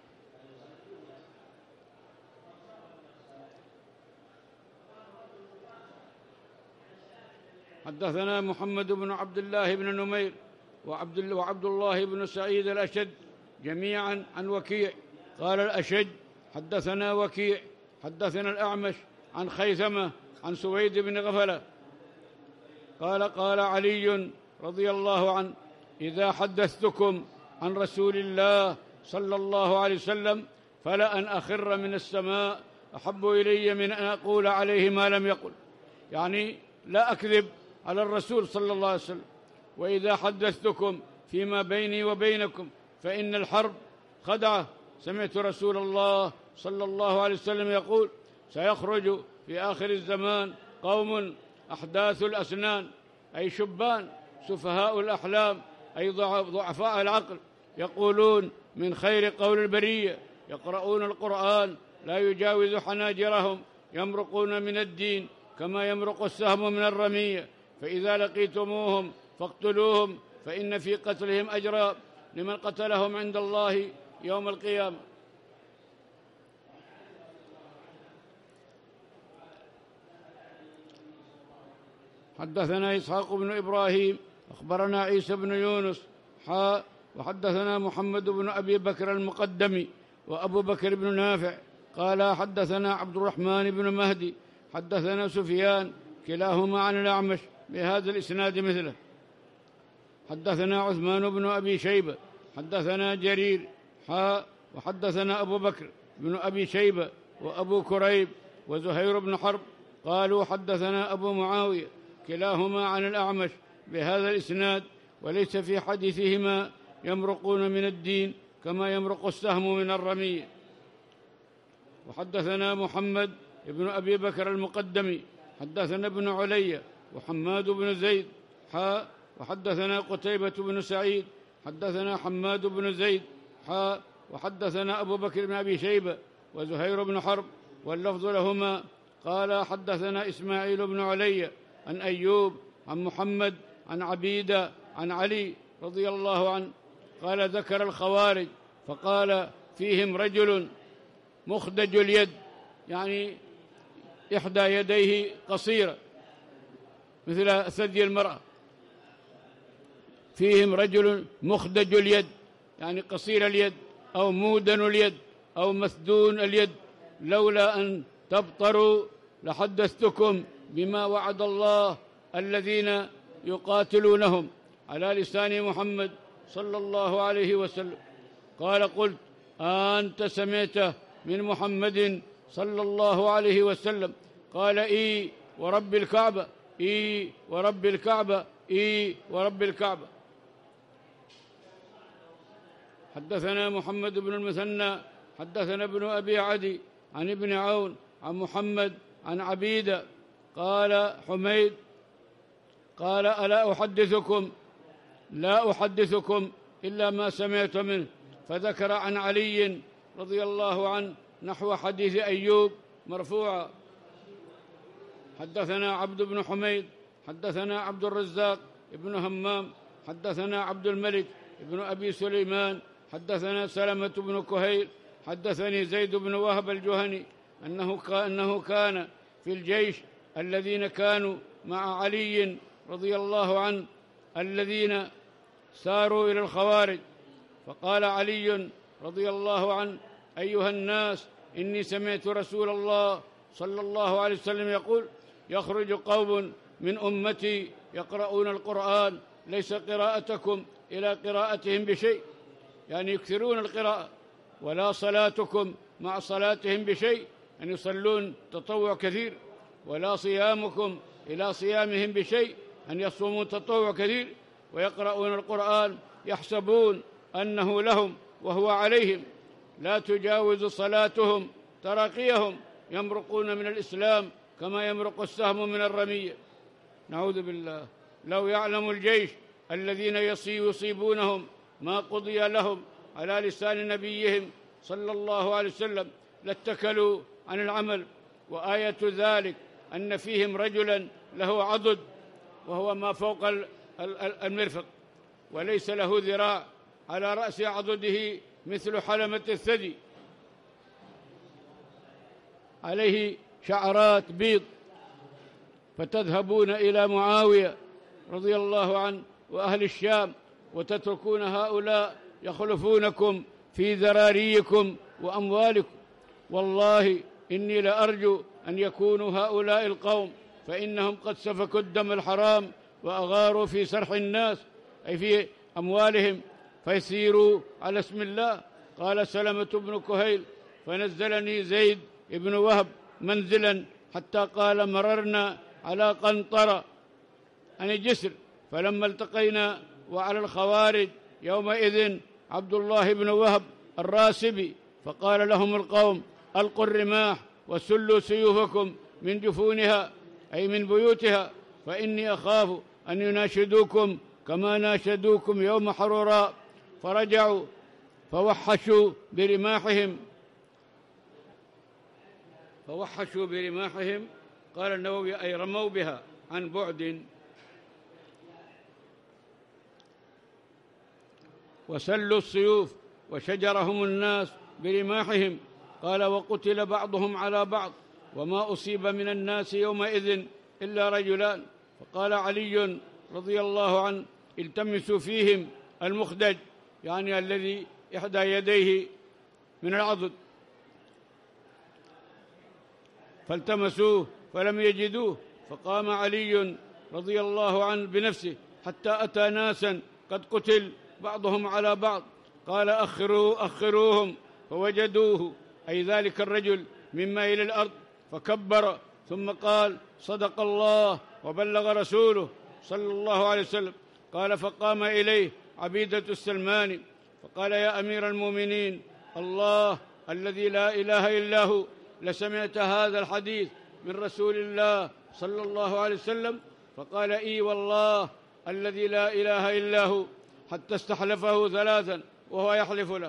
حدثنا محمد بن عبد الله بن نمير وعبد, وعبد الله بن سعيد الأشج جميعا عن وكيع قال الأشج: حدثنا وكيع حدثنا الأعمش عن خيثمة عن سويد بن غفلة قال: قال علي رضي الله عنه: إذا حدثتكم عن رسول الله صلى الله عليه وسلم فلأن أخر من السماء أحب إلي من أن أقول عليه ما لم يقل، يعني لا أكذب على الرسول صلى الله عليه وسلم. وإذا حدثتكم فيما بيني وبينكم فإن الحرب خدعة. سمعت رسول الله صلى الله عليه وسلم يقول: سيخرج في آخر الزمان قوم أحداث الأسنان، أي شبان سفهاء الأحلام، أي ضعفاء العقل، يقولون من خير قول البرية، يقرؤون القرآن لا يجاوز حناجرهم، يمرقون من الدين كما يمرق السهم من الرمية، فإذا لقيتموهم فاقتلوهم فإن في قتلهم أجرا لمن قتلهم عند الله يوم القيامة. حدثنا إسحاق بن إبراهيم أخبرنا عيسى بن يونس حاء وحدثنا محمد بن أبي بكر المقدمي وأبو بكر بن نافع قال: حدثنا عبد الرحمن بن مهدي حدثنا سفيان كلاهما عن الأعمش بهذا الإسناد مثله. حدثنا عثمان بن أبي شيبة حدثنا جرير حاء وحدثنا أبو بكر بن أبي شيبة وأبو كريب وزهير بن حرب قالوا: حدثنا أبو معاوية كلاهما عن الأعمش بهذا الإسناد، وليس في حديثهما يمرقون من الدين كما يمرق السهم من الرمية. وحدثنا محمد بن أبي بكر المقدمي حدثنا ابن علي وحماد بن زيد حاء وحدثنا قتيبة بن سعيد حدثنا حماد بن زيد حاء وحدثنا أبو بكر بن أبي شيبة وزهير بن حرب واللفظ لهما قال: حدثنا إسماعيل بن علي عن أيوب عن محمد عن عبيدة عن علي رضي الله عنه قال: ذكر الخوارج فقال: فيهم رجل مخدج اليد، يعني إحدى يديه قصيرة مثل ثدي المرأة. فيهم رجل مخدج اليد يعني قصير اليد أو مودن اليد أو مسدون اليد، لولا أن تبطروا لحدثتكم بما وعد الله الذين يقاتلونهم على لسان محمد صلى الله عليه وسلم. قال: قلت: أنت سمعته من محمد صلى الله عليه وسلم؟ قال: إي ورب الكعبة، إي ورب الكعبة، إي ورب الكعبة. حدثنا محمد بن المثنى حدثنا ابن أبي عدي عن ابن عون عن محمد عن عبيدة قال حميد قال: ألا أحدثكم لا أحدثكم إلا ما سمعت منه، فذكر عن علي رضي الله عنه نحو حديث أيوب مرفوعا. حدثنا عبد بن حميد حدثنا عبد الرزاق ابن همام حدثنا عبد الملك ابن أبي سليمان حدثنا سلمة بن كهيل حدثني زيد بن وهب الجهني أنه أنه كان في الجيش الذين كانوا مع علي رضي الله عنه الذين ساروا إلى الخوارج، فقال علي رضي الله عنه: أيها الناس، إني سمعت رسول الله صلى الله عليه وسلم يقول: يخرج قوم من أمتي يقرؤون القرآن ليس قراءتكم إلى قراءتهم بشيء، يعني يكثرون القراءة، ولا صلاتكم مع صلاتهم بشيء، أن يصلون تطوع كثير، ولا صيامكم إلى صيامهم بشيء، أن يصوموا تطوع كثير، ويقرؤون القرآن يحسبون أنه لهم وهو عليهم، لا تجاوز صلاتهم تراقيهم، يمرقون من الإسلام كما يمرق السهم من الرمية. نعوذ بالله. لو يعلم الجيش الذين يصيبونهم ما قضي لهم على لسان نبيهم صلى الله عليه وسلم لاتكلوا عن العمل. وآية ذلك أن فيهم رجلا له عضد وهو ما فوق المرفق، وليس له ذراع، على رأس عضده مثل حلمة الثدي، عليه شعرات بيض، فتذهبون إلى معاوية رضي الله عنه وأهل الشام وتتركون هؤلاء يخلفونكم في ذراريكم وأموالكم. والله إني لأرجو أن يكونوا هؤلاء القوم، فإنهم قد سفكوا الدم الحرام وأغاروا في سرح الناس، أي في أموالهم، فيسيروا على اسم الله. قال سلمة بن كهيل: فنزلني زيد بن وهب منزلا حتى قال: مررنا على قنطرة عن جسر، فلما التقينا وعلى الخوارج يومئذ عبد الله بن وهب الراسبي، فقال لهم القوم: ألقوا الرماح وسلوا سيوفكم من جفونها، أي من بيوتها، فإني أخاف أن يناشدوكم كما ناشدوكم يوم حروراء. فرجعوا فوحشوا برماحهم فوحشوا برماحهم قال النووي: أي رموا بها عن بعد. وسلوا السيوف وشجرهم الناس برماحهم. قال: وقتل بعضهم على بعض، وما أصيب من الناس يومئذ إلا رجلان. فقال علي رضي الله عنه: التمسوا فيهم المخدج، يعني الذي إحدى يديه من العضد، فالتمسوه فلم يجدوه، فقام علي رضي الله عنه بنفسه حتى أتى ناسا قد قتل بعضهم على بعض، قال: أخروا أخروهم، فوجدوه، أي ذلك الرجل، مما إلى الأرض، فكبر، ثم قال: صدق الله وبلغ رسوله صلى الله عليه وسلم. قال: فقام إليه عبيدة السلماني فقال: يا أمير المؤمنين، الله الذي لا إله إلا هو، لسمعت هذا الحديث من رسول الله صلى الله عليه وسلم؟ فقال: إي والله الذي لا إله إلا هو، حتى استحلفه ثلاثا وهو يحلف له.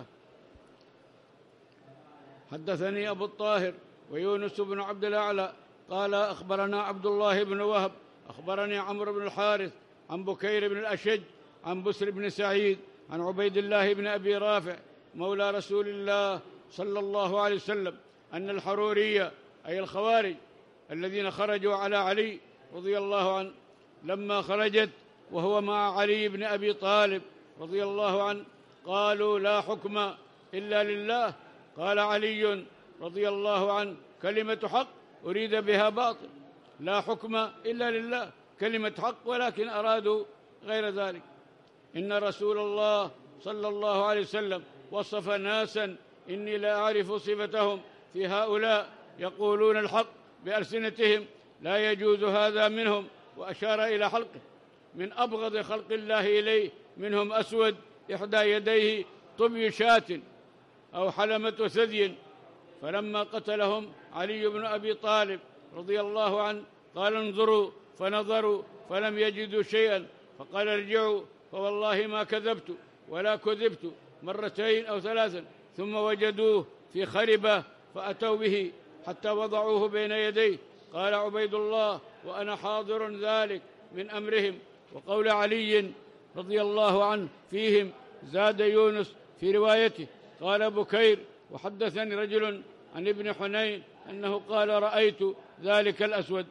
حدثني أبو الطاهر ويونس بن عبد الأعلى قال: أخبرنا عبد الله بن وهب أخبرني عمرو بن الحارث عن بكير بن الأشج عن بسر بن سعيد عن عبيد الله بن أبي رافع مولى رسول الله صلى الله عليه وسلم أن الحرورية، أي الخوارج الذين خرجوا على علي رضي الله عنه، لما خرجت وهو مع علي بن أبي طالب رضي الله عنه، قالوا: لا حكم إلا لله. قال علي رضي الله عنه: كلمة حق أريد بها باطل، لا حكم إلا لله، كلمة حق، ولكن أرادوا غير ذلك. إن رسول الله صلى الله عليه وسلم وصف ناسا إني لا أعرف صفتهم في هؤلاء يقولون الحق بألسنتهم، لا يجوز هذا منهم، وأشار إلى حلقه. من أبغض خلق الله إليه منهم أسود إحدى يديه طبي شاة أو حلمة ثدي. فلما قتلهم علي بن أبي طالب رضي الله عنه قال: انظروا، فنظروا فلم يجدوا شيئا، فقال: ارجعوا، فوالله ما كذبت ولا كذبت، مرتين أو ثلاثا، ثم وجدوه في خربة فأتوا به حتى وضعوه بين يديه. قال عبيد الله: وأنا حاضر ذلك من أمرهم. وقول علي رضي الله عنه فيهم زاد يونس في روايته. قال بكير: وحدثني رجل عن ابن حنين أنه قال: رأيت ذلك الأسود.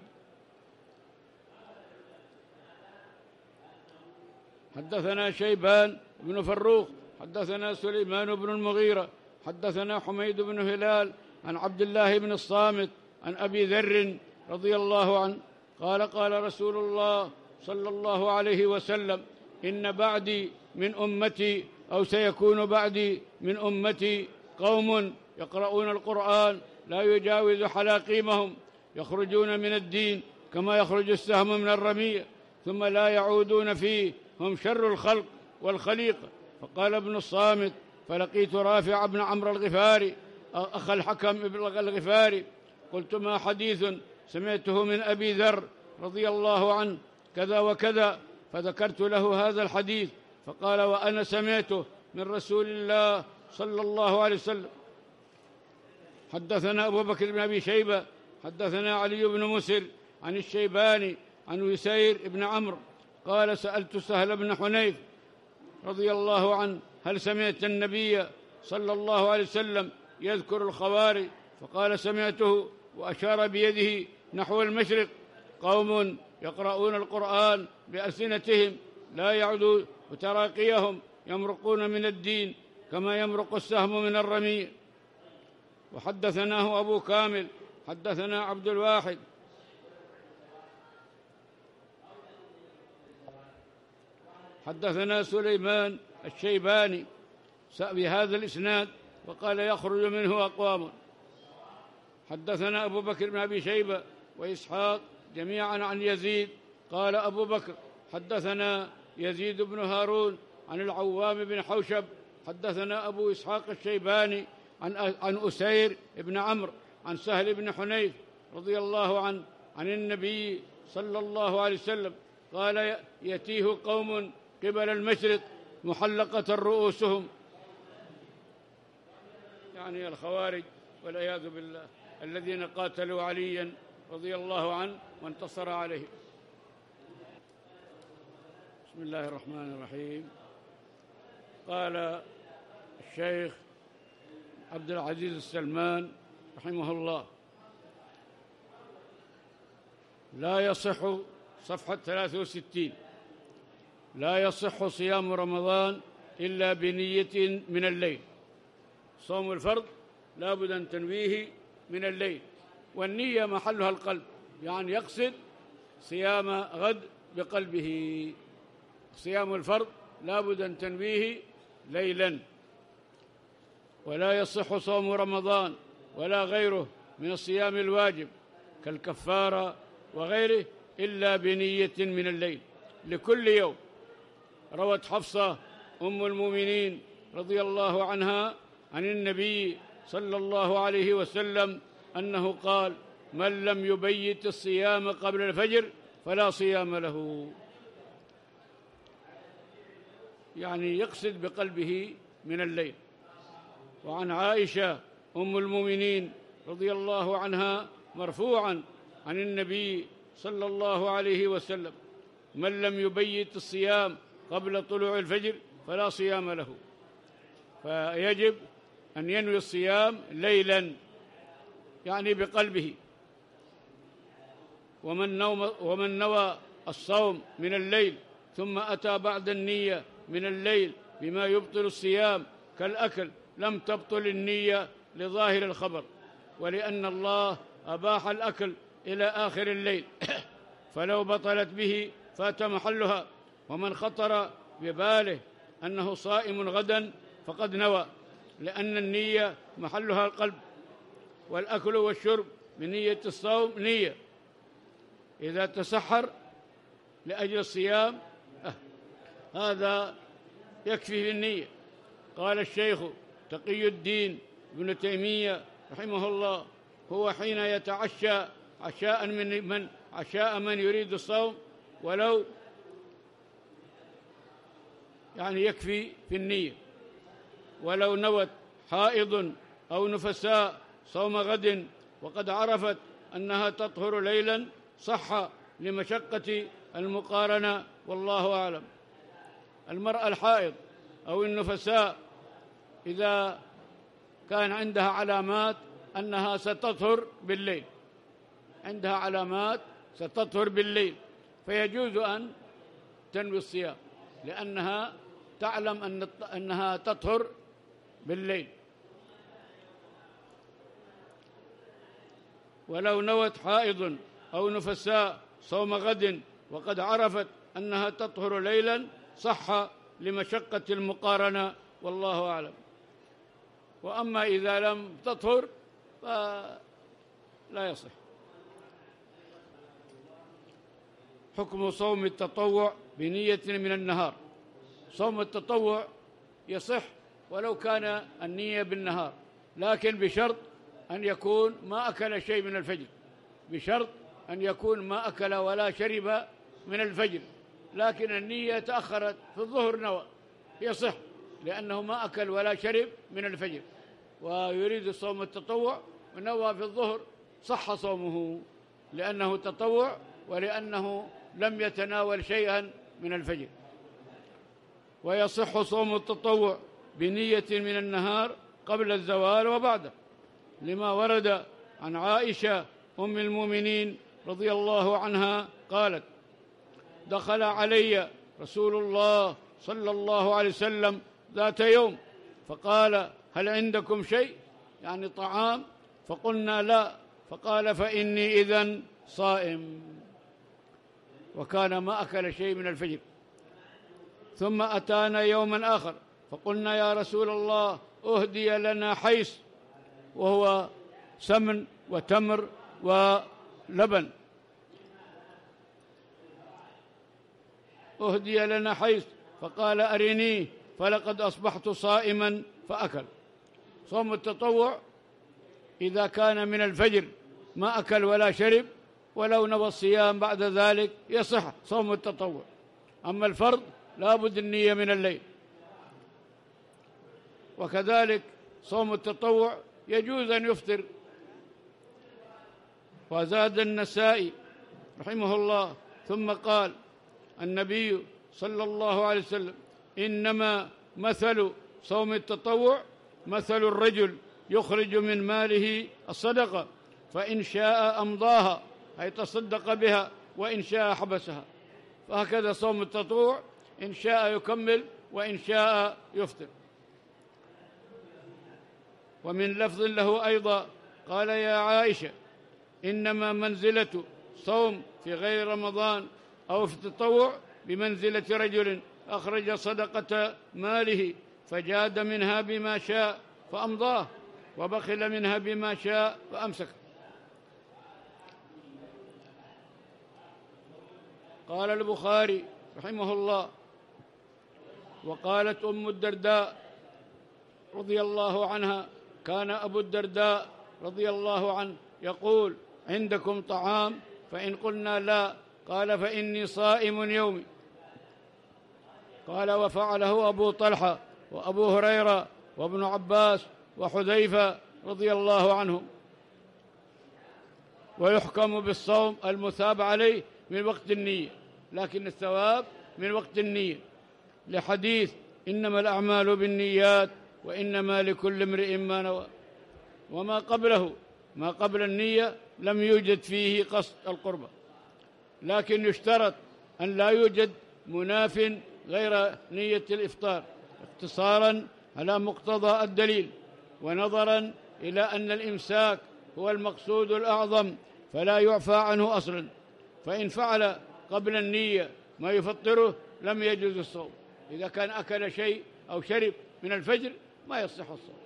حدثنا شيبان بن فروخ حدثنا سليمان بن المغيرة حدثنا حميد بن هلال عن عبد الله بن الصامت عن أبي ذر رضي الله عنه قال: قال رسول الله صلى الله عليه وسلم: إن بعدي من أمتي أو سيكون بعدي من أمتي قوم يقرؤون القرآن لا يجاوز حلاقيمهم، يخرجون من الدين كما يخرج السهم من الرمية، ثم لا يعودون فيه، هم شر الخلق والخليقة. فقال ابن الصامت: فلقيت رافع بن عمرو الغفاري أخ الحكم بن الغفاري، قلت: ما حديث سمعته من أبي ذر رضي الله عنه كذا وكذا، فذكرت له هذا الحديث، فقال: وأنا سمعته من رسول الله صلى الله عليه وسلم. حدثنا أبو بكر بن أبي شيبة حدثنا علي بن مسر عن الشيباني عن وسير بن عمرو قال: سألت سهل بن حنيف رضي الله عنه: هل سمعت النبي صلى الله عليه وسلم يذكر الخوارج؟ فقال: سمعته، وأشار بيده نحو المشرق: قوم يقرؤون القرآن بألسنتهم لا يعدو وتراقيهم، يمرقون من الدين كما يمرق السهم من الرمي. وحدثناه أبو كامل حدثنا عبد الواحد حدثنا سليمان الشيباني بهذا الإسناد وقال: يخرج منه أقوام. حدثنا أبو بكر بن أبي شيبة وإسحاق جميعا عن يزيد قال أبو بكر: حدثنا يزيد بن هارون عن العوام بن حوشب حدثنا أبو إسحاق الشيباني عن عن أسير بن عمرو عن سهل بن حنيف رضي الله عنه عن النبي صلى الله عليه وسلم قال: يتيه قوم قبل المشرق محلقة رؤوسهم، يعني الخوارج والعياذ بالله الذين قاتلوا عليا رضي الله عنه وانتصر عليه. بسم الله الرحمن الرحيم. قال الشيخ عبد العزيز السلمان رحمه الله: لا يصح، صفحة ثلاثة وستين، لا يصح صيام رمضان إلا بنية من الليل. صوم الفرض لا بد أن تنويه من الليل، والنية محلها القلب، يعني يقصد صيام غد بقلبه. صيام الفرض لا بد أن تنويه ليلا. ولا يصح صوم رمضان ولا غيره من الصيام الواجب كالكفارة وغيره إلا بنية من الليل لكل يوم. روت حفصة أم المؤمنين رضي الله عنها عن النبي صلى الله عليه وسلم أنه قال: من لم يبيت الصيام قبل الفجر فلا صيام له، يعني يقصد بقلبه من الليل. وعن عائشة أم المؤمنين رضي الله عنها مرفوعا عن النبي صلى الله عليه وسلم: من لم يبيت الصيام قبل طلوع الفجر فلا صيام له. فيجب أن ينوي الصيام ليلا، يعني بقلبه. ومن, نوم ومن نوى الصوم من الليل ثم أتى بعد النية من الليل بما يبطل الصيام كالأكل لم تبطل النية لظاهر الخبر، ولأن الله أباح الأكل إلى آخر الليل فلو بطلت به فات محلها. ومن خطر بباله أنه صائم غدا فقد نوى، لأن النية محلها القلب، والأكل والشرب بنية الصوم نية. إذا تسحر لأجل الصيام أه هذا يكفي في النية. قال الشيخ تقي الدين ابن تيمية رحمه الله: هو حين يتعشى عشاء من من عشاء من يريد الصوم ولو يعني يكفي في النية. ولو نوت حائض أو نفساء صوم غد وقد عرفت أنها تطهر ليلا صح لمشقة المقارنة، والله أعلم. المرأة الحائض أو النفساء إذا كان عندها علامات أنها ستطهر بالليل، عندها علامات ستطهر بالليل، فيجوز أن تنوي الصيام لأنها تعلم أن أنها تطهر بالليل. ولو نوت حائض أو نفساء صوم غد وقد عرفت أنها تطهر ليلا صح لمشقة المقارنة، والله أعلم. وأما إذا لم تطهر فلا يصح. حكم صوم التطوع بنية من النهار. صوم التطوع يصح ولو كان النية بالنهار، لكن بشرط أن يكون ما أكل شيء من الفجر، بشرط أن يكون ما أكل ولا شرب من الفجر، لكن النية تأخرت في الظهر نوى، يصح لأنه ما أكل ولا شرب من الفجر ويريد صوم التطوع ونوى في الظهر، صح صومه لأنه تطوع ولأنه لم يتناول شيئا من الفجر. ويصح صوم التطوع بنية من النهار قبل الزوال وبعده، لما ورد عن عائشة أم المؤمنين رضي الله عنها قالت: دخل علي رسول الله صلى الله عليه وسلم ذات يوم فقال: هل عندكم شيء، يعني طعام؟ فقلنا: لا. فقال: فإني إذن صائم. وكان ما أكل شيء من الفجر. ثم أتانا يوما آخر فقلنا: يا رسول الله أهدي لنا حيس، وهو سمن وتمر ولبن، أهدي لنا حيس، فقال: أرنيه، فلقد أصبحت صائما، فأكل. صوم التطوع إذا كان من الفجر ما أكل ولا شرب ولو نوى الصيام بعد ذلك يصح صوم التطوع. أما الفرض لا بد النية من الليل. وكذلك صوم التطوع يجوز أن يفطر. وزاد النسائي رحمه الله ثم قال النبي صلى الله عليه وسلم: إنما مثل صوم التطوع مثل الرجل يخرج من ماله الصدقة، فإن شاء أمضاها أي تصدق بها، وإن شاء حبسها. فهكذا صوم التطوع، إن شاء يكمل وإن شاء يفطر. ومن لفظ له أيضا قال: يا عائشة إنما منزلة صوم في غير رمضان أو في التطوع بمنزلة رجل أخرج صدقة ماله فجاد منها بما شاء فأمضاه، وبخل منها بما شاء فأمسك. قال البخاري رحمه الله: وقالت أم الدرداء رضي الله عنها: كان أبو الدرداء رضي الله عنه يقول: عندكم طعام؟ فإن قلنا لا، قال: فإني صائم يومي. قال: وفعله أبو طلحة وأبو هريرة وابن عباس وحذيفة رضي الله عنهم. ويحكم بالصوم المثاب عليه من وقت النية، لكن الثواب من وقت النية، لحديث: إنما الأعمال بالنيات وإنما لكل امرئ ما نوى. وما قبله ما قبل النية لم يوجد فيه قصد القربة، لكن يشترط أن لا يوجد مناف غير نية الإفطار، اقتصارا على مقتضى الدليل، ونظرا إلى أن الإمساك هو المقصود الأعظم فلا يعفى عنه أصلا. فإن فعل قبل النية ما يفطره لم يجوز الصوم. إذا كان أكل شيء أو شرب من الفجر ما يصح الصوم،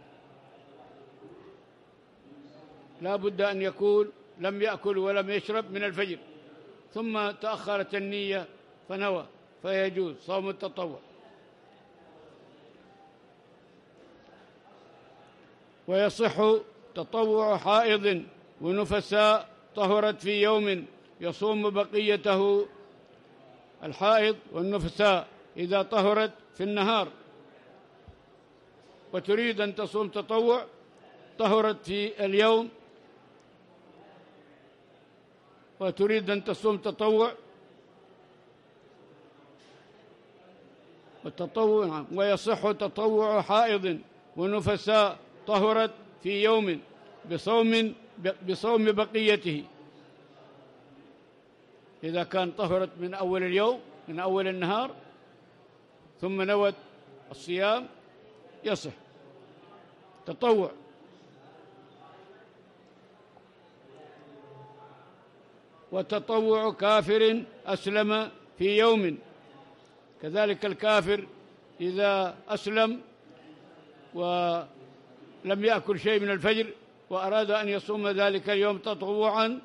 لا بد أن يكون لم يأكل ولم يشرب من الفجر ثم تأخرت النية فنوى، فيجوز صوم التطوع. ويصح تطوع حائض ونفساء طهرت في يوم يصوم بقيته. الحائض والنفساء إذا طهرت في النهار وتريد أن تصوم تطوع، طهرت في اليوم وتريد أن تصوم تطوع، والتطوع ويصح تطوع حائض ونفساء طهرت في يوم بصوم بصوم بقيته. إذا كان طهرت من أول اليوم من أول النهار ثم نوت الصيام يصح تطوع. وتطوع كافر أسلم في يوم، كذلك الكافر إذا أسلم ولم يأكل شيء من الفجر وأراد أن يصوم ذلك اليوم تطوعا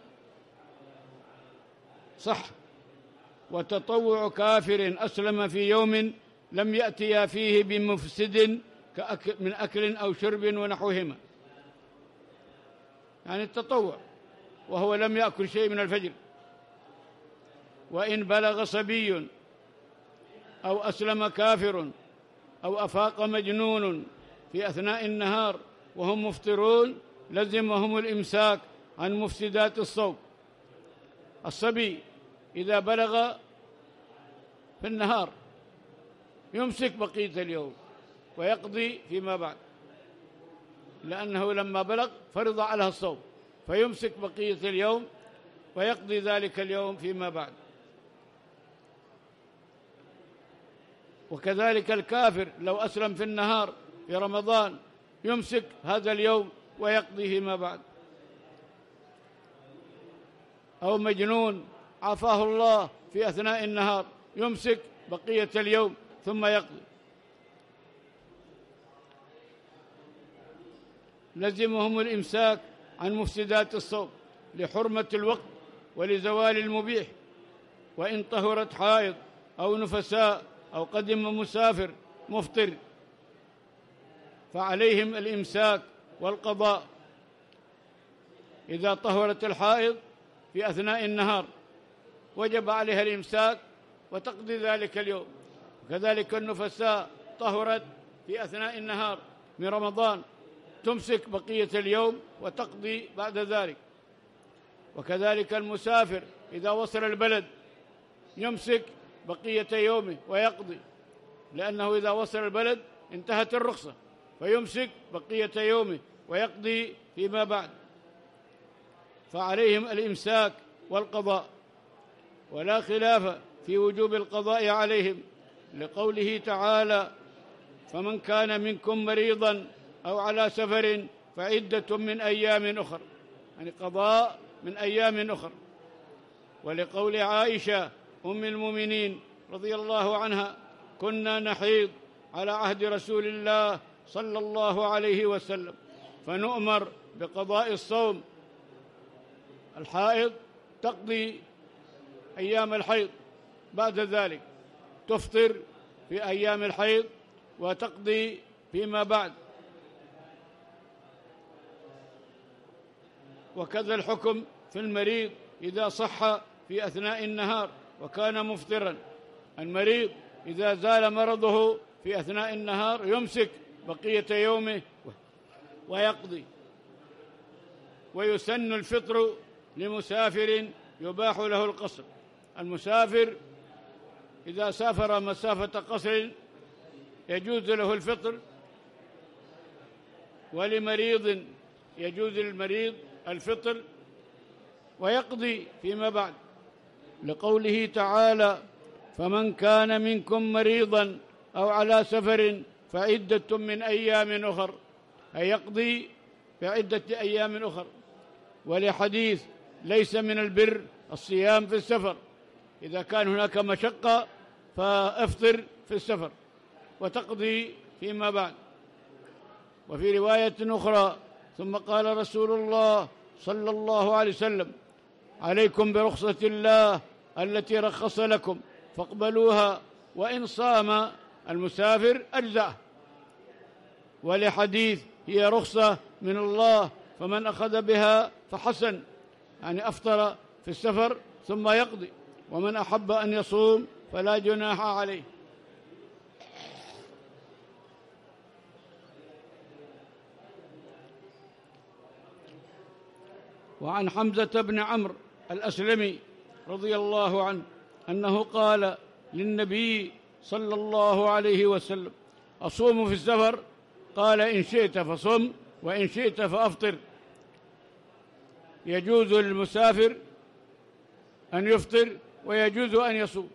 صح. وتطوع كافر أسلم في يوم لم يأتي فيه بمفسد من أكل أو شرب ونحوهما، يعني التطوع وهو لم يأكل شيء من الفجر. وإن بلغ صبي أو أسلم كافر أو أفاق مجنون في أثناء النهار وهم مفطرون لزمهم الإمساك عن مفسدات الصوم. الصبي إذا بلغ في النهار يمسك بقية اليوم ويقضي فيما بعد، لأنه لما بلغ فرض عليه الصوم، فيمسك بقية اليوم ويقضي ذلك اليوم فيما بعد. وكذلك الكافر لو أسلم في النهار في رمضان يمسك هذا اليوم ويقضي فيما بعد. أو مجنون عافاه الله في أثناء النهار يمسك بقية اليوم ثم يقضي. لزمهم الإمساك عن مفسدات الصوم لحرمة الوقت ولزوال المبيح. وإن طهرت حائض أو نفساء أو قدم مسافر مفطر فعليهم الإمساك والقضاء. إذا طهرت الحائض في أثناء النهار وجب عليها الإمساك وتقضي ذلك اليوم. وكذلك النفساء طهرت في أثناء النهار من رمضان تمسك بقية اليوم وتقضي بعد ذلك. وكذلك المسافر إذا وصل البلد يمسك بقية يومه ويقضي، لأنه إذا وصل البلد انتهت الرخصة فيمسك بقية يومه ويقضي فيما بعد. فعليهم الإمساك والقضاء، ولا خلاف في وجوب القضاء عليهم لقوله تعالى: فمن كان منكم مريضا أو على سفر فعدة من أيام أخر، يعني قضاء من أيام أخر. ولقول عائشة أم المؤمنين رضي الله عنها: كنا نحيض على عهد رسول الله صلى الله عليه وسلم فنؤمر بقضاء الصوم. الحائض تقضي أيام الحيض، بعد ذلك تفطر في أيام الحيض وتقضي فيما بعد. وكذا الحكم في المريض إذا صح في أثناء النهار وكان مفطرا. المريض إذا زال مرضه في أثناء النهار يمسك بقية يومه ويقضي. ويسن الفطر لمسافر يباح له القصر. المسافر إذا سافر مسافة قصر يجوز له الفطر، ولمريض يجوز للمريض الفطر ويقضي فيما بعد، لقوله تعالى: فمن كان منكم مريضا أو على سفر فعدة من أيام أخر، أي يقضي في عدة أيام أخر. ولحديث: ليس من البر الصيام في السفر، إذا كان هناك مشقة فافطر في السفر وتقضي فيما بعد. وفي رواية أخرى: ثم قال رسول الله صلى الله عليه وسلم: عليكم برخصة الله التي رخص لكم فاقبلوها، وإن صام المسافر أجزأه. ولحديث: هي رخصة من الله فمن أخذ بها فحسن، يعني أفطر في السفر ثم يقضي، ومن أحب أن يصوم فلا جناح عليه. وعن حمزة بن عمرو الأسلمي رضي الله عنه أنه قال للنبي صلى الله عليه وسلم: أصوم في السفر؟ قال: إن شئت فصم وإن شئت فأفطر. يجوز للمسافر أن يفطر ويجوز أن يصوم،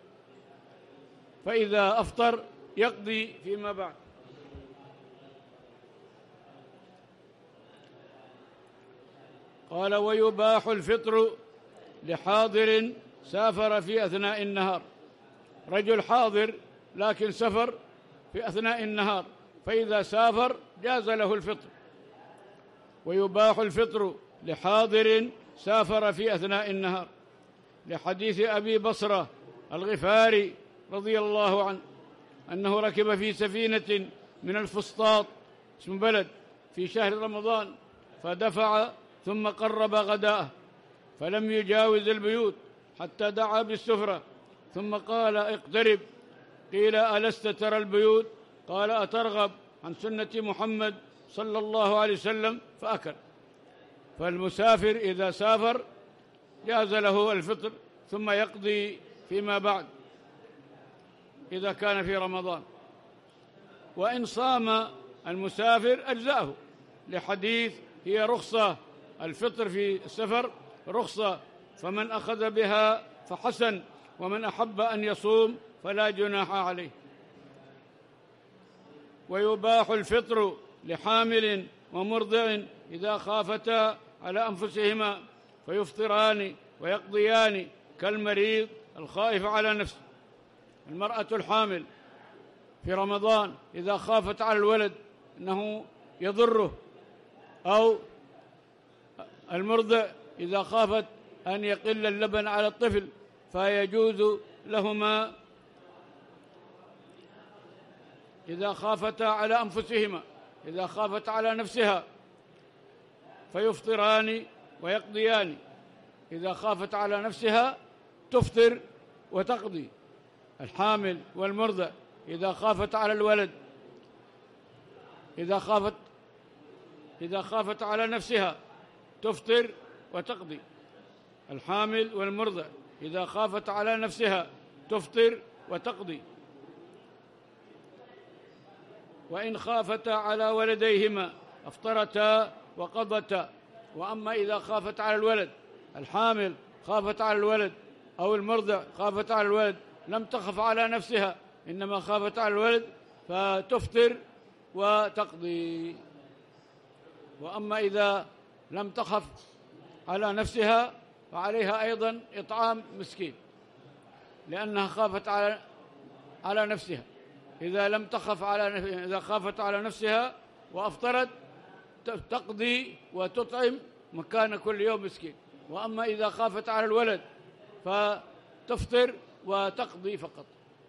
فإذا أفطر يقضي فيما بعد. قال: ويباح الفطر لحاضر سافر في أثناء النهار. رجل حاضر لكن سفر في أثناء النهار، فإذا سافر جاز له الفطر. ويباح الفطر لحاضر سافر في أثناء النهار، لحديث أبي بصرة الغفاري رضي الله عنه أنه ركب في سفينة من الفسطاط، اسم بلد، في شهر رمضان، فدفع ثم قرب غداءه، فلم يجاوز البيوت حتى دعا بالسفرة، ثم قال: اقترب. قيل: ألست ترى البيوت؟ قال: أترغب عن سنة محمد صلى الله عليه وسلم؟ فأكل. فالمسافر إذا سافر جاز له الفطر ثم يقضي فيما بعد إذا كان في رمضان. وإن صام المسافر أجزأه، لحديث: هي رخصة الفطر في السفر رخصة، فمن أخذ بها فحسن، ومن أحب أن يصوم فلا جناح عليه. ويباح الفطر لحامل ومرضع إذا خافتا على أنفسهما فيفطران ويقضيان كالمريض الخائف على نفسه. المرأة الحامل في رمضان إذا خافت على الولد أنه يضره، أو المرضع إذا خافت أن يقل اللبن على الطفل، فيجوز لهما إذا خافتا على أنفسهما، إذا خافت على نفسها فيفطران ويقضيان. إذا خافت على نفسها تفطر وتقضي. الحامل والمرضع إذا خافت على الولد، إذا خافت إذا خافت على نفسها تفطر وتقضي. الحامل والمرضع إذا خافت على نفسها تفطر وتقضي. وإن خافتا على ولديهما أفطرتا وقضتا. وأما إذا خافت على الولد، الحامل خافت على الولد أو المرضع خافت على الولد، لم تخف على نفسها إنما خافت على الولد، فتفطر وتقضي. وأما إذا لم تخف على نفسها فعليها أيضا إطعام مسكين، لأنها خافت على على نفسها. إذا لم تخف على إذا خافت على نفسها وأفطرت تقضي وتطعم مكان كل يوم مسكين. وأما إذا خافت على الولد فتفطر وتقضي فقط.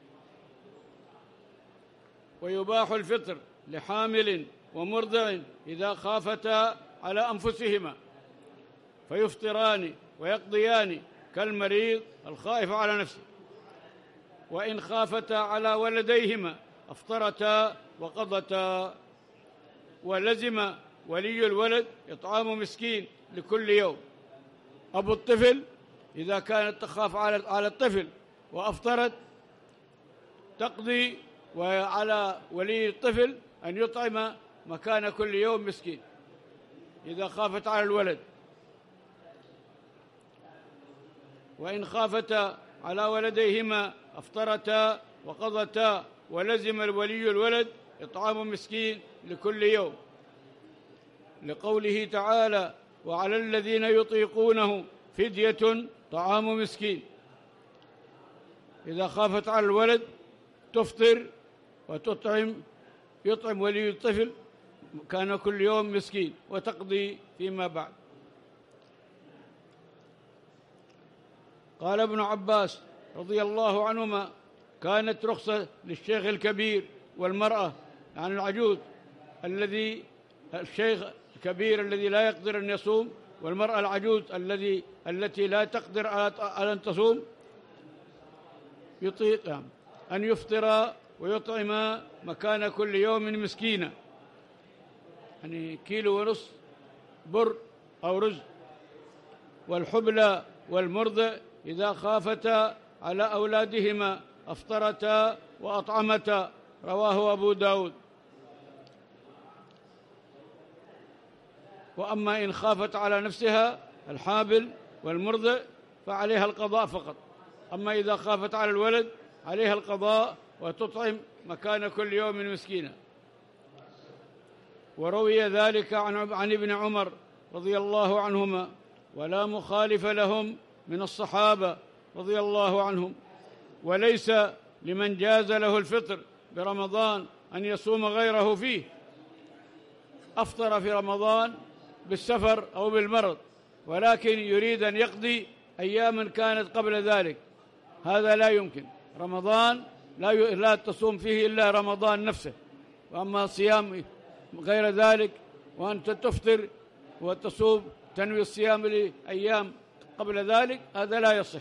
ويباح الفطر لحامل ومرضع إذا خافتا على أنفسهما فيفطران ويقضيان كالمريض الخائف على نفسه. وإن خافتا على ولديهما أفطرتا وقضتا. ولزم ولي الولد إطعام مسكين لكل يوم. أبو الطفل إذا كانت تخاف على الطفل وأفطرت تقضي، وعلى ولي الطفل أن يطعم مكان كل يوم مسكين إذا خافت على الولد. وإن خافتا على ولديهما أفطرتا وقضتا. ولزم الولي الولد إطعام مسكين لكل يوم، لقوله تعالى: وعلى الذين يطيقونه فدية طعام مسكين. إذا خافت على الولد تفطر وتطعم، يطعم ولي الطفل كان كل يوم مسكين وتقضي فيما بعد. قال ابن عباس رضي الله عنهما: كانت رخصة للشيخ الكبير والمرأة، يعني العجوز الذي الشيخ الكبير الذي لا يقدر أن يصوم، والمرأة العجوز الذي التي لا تقدر على أن تصوم، يطيق أن يفطر ويطعم مكان كل يوم مسكينا، يعني كيلو ونصف بر أو رز. والحبلى والمرضع إذا خافتا على أولادهما أفطرتا وأطعمتا، رواه أبو داود. وأما إن خافت على نفسها الحامل والمرضع فعليها القضاء فقط. أما إذا خافت على الولد عليها القضاء وتطعم مكان كل يوم مسكينا. وروي ذلك عن عن ابن عمر رضي الله عنهما، ولا مخالف لهم من الصحابة رضي الله عنهم. وليس لمن جاز له الفطر برمضان أن يصوم غيره فيه. أفطر في رمضان بالسفر أو بالمرض، ولكن يريد أن يقضي أياما كانت قبل ذلك، هذا لا يمكن. رمضان لا لا تصوم فيه إلا رمضان نفسه. وأما صيام غير ذلك وأنت تفطر وتصوم تنوي الصيام لأيام قبل ذلك، هذا لا يصح.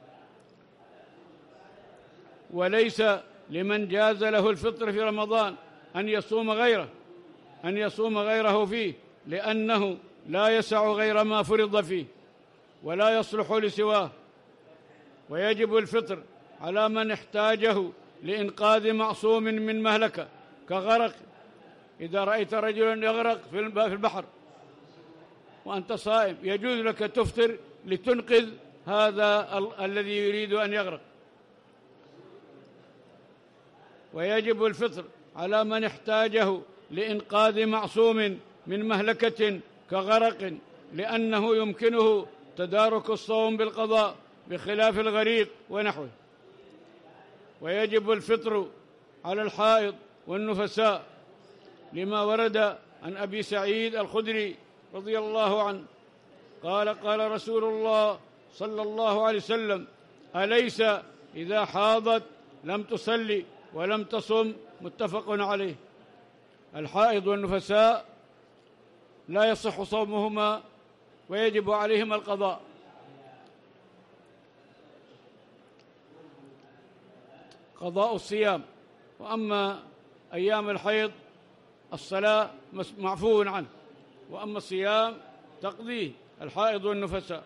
وليس لمن جاز له الفطر في رمضان أن يصوم غيره أن يصوم غيره فيه، لأنه لا يسع غير ما فرض فيه ولا يصلح لسواه. ويجب الفطر على من احتاجه لإنقاذ معصوم من مهلكة كغرق. إذا رأيت رجلا يغرق في البحر وأنت صائم يجوز لك تفطر لتنقذ هذا ال الذي يريد أن يغرق. ويجب الفطر على من احتاجه لإنقاذ معصوم من مهلكة كغرق، لأنه يمكنه تدارك الصوم بالقضاء بخلاف الغريق ونحوه. ويجب الفطر على الحائض والنفساء لما ورد عن أبي سعيد الخدري رضي الله عنه قال: قال رسول الله صلى الله عليه وسلم: أليس إذا حاضت لم تصلي ولم تصم؟ متفق عليه. الحائض والنفساء لا يصح صومهما ويجب عليهما القضاء. قضاء الصيام. وأما أيام الحيض الصلاة معفو عنه، وأما الصيام تقضيه الحائض والنفساء.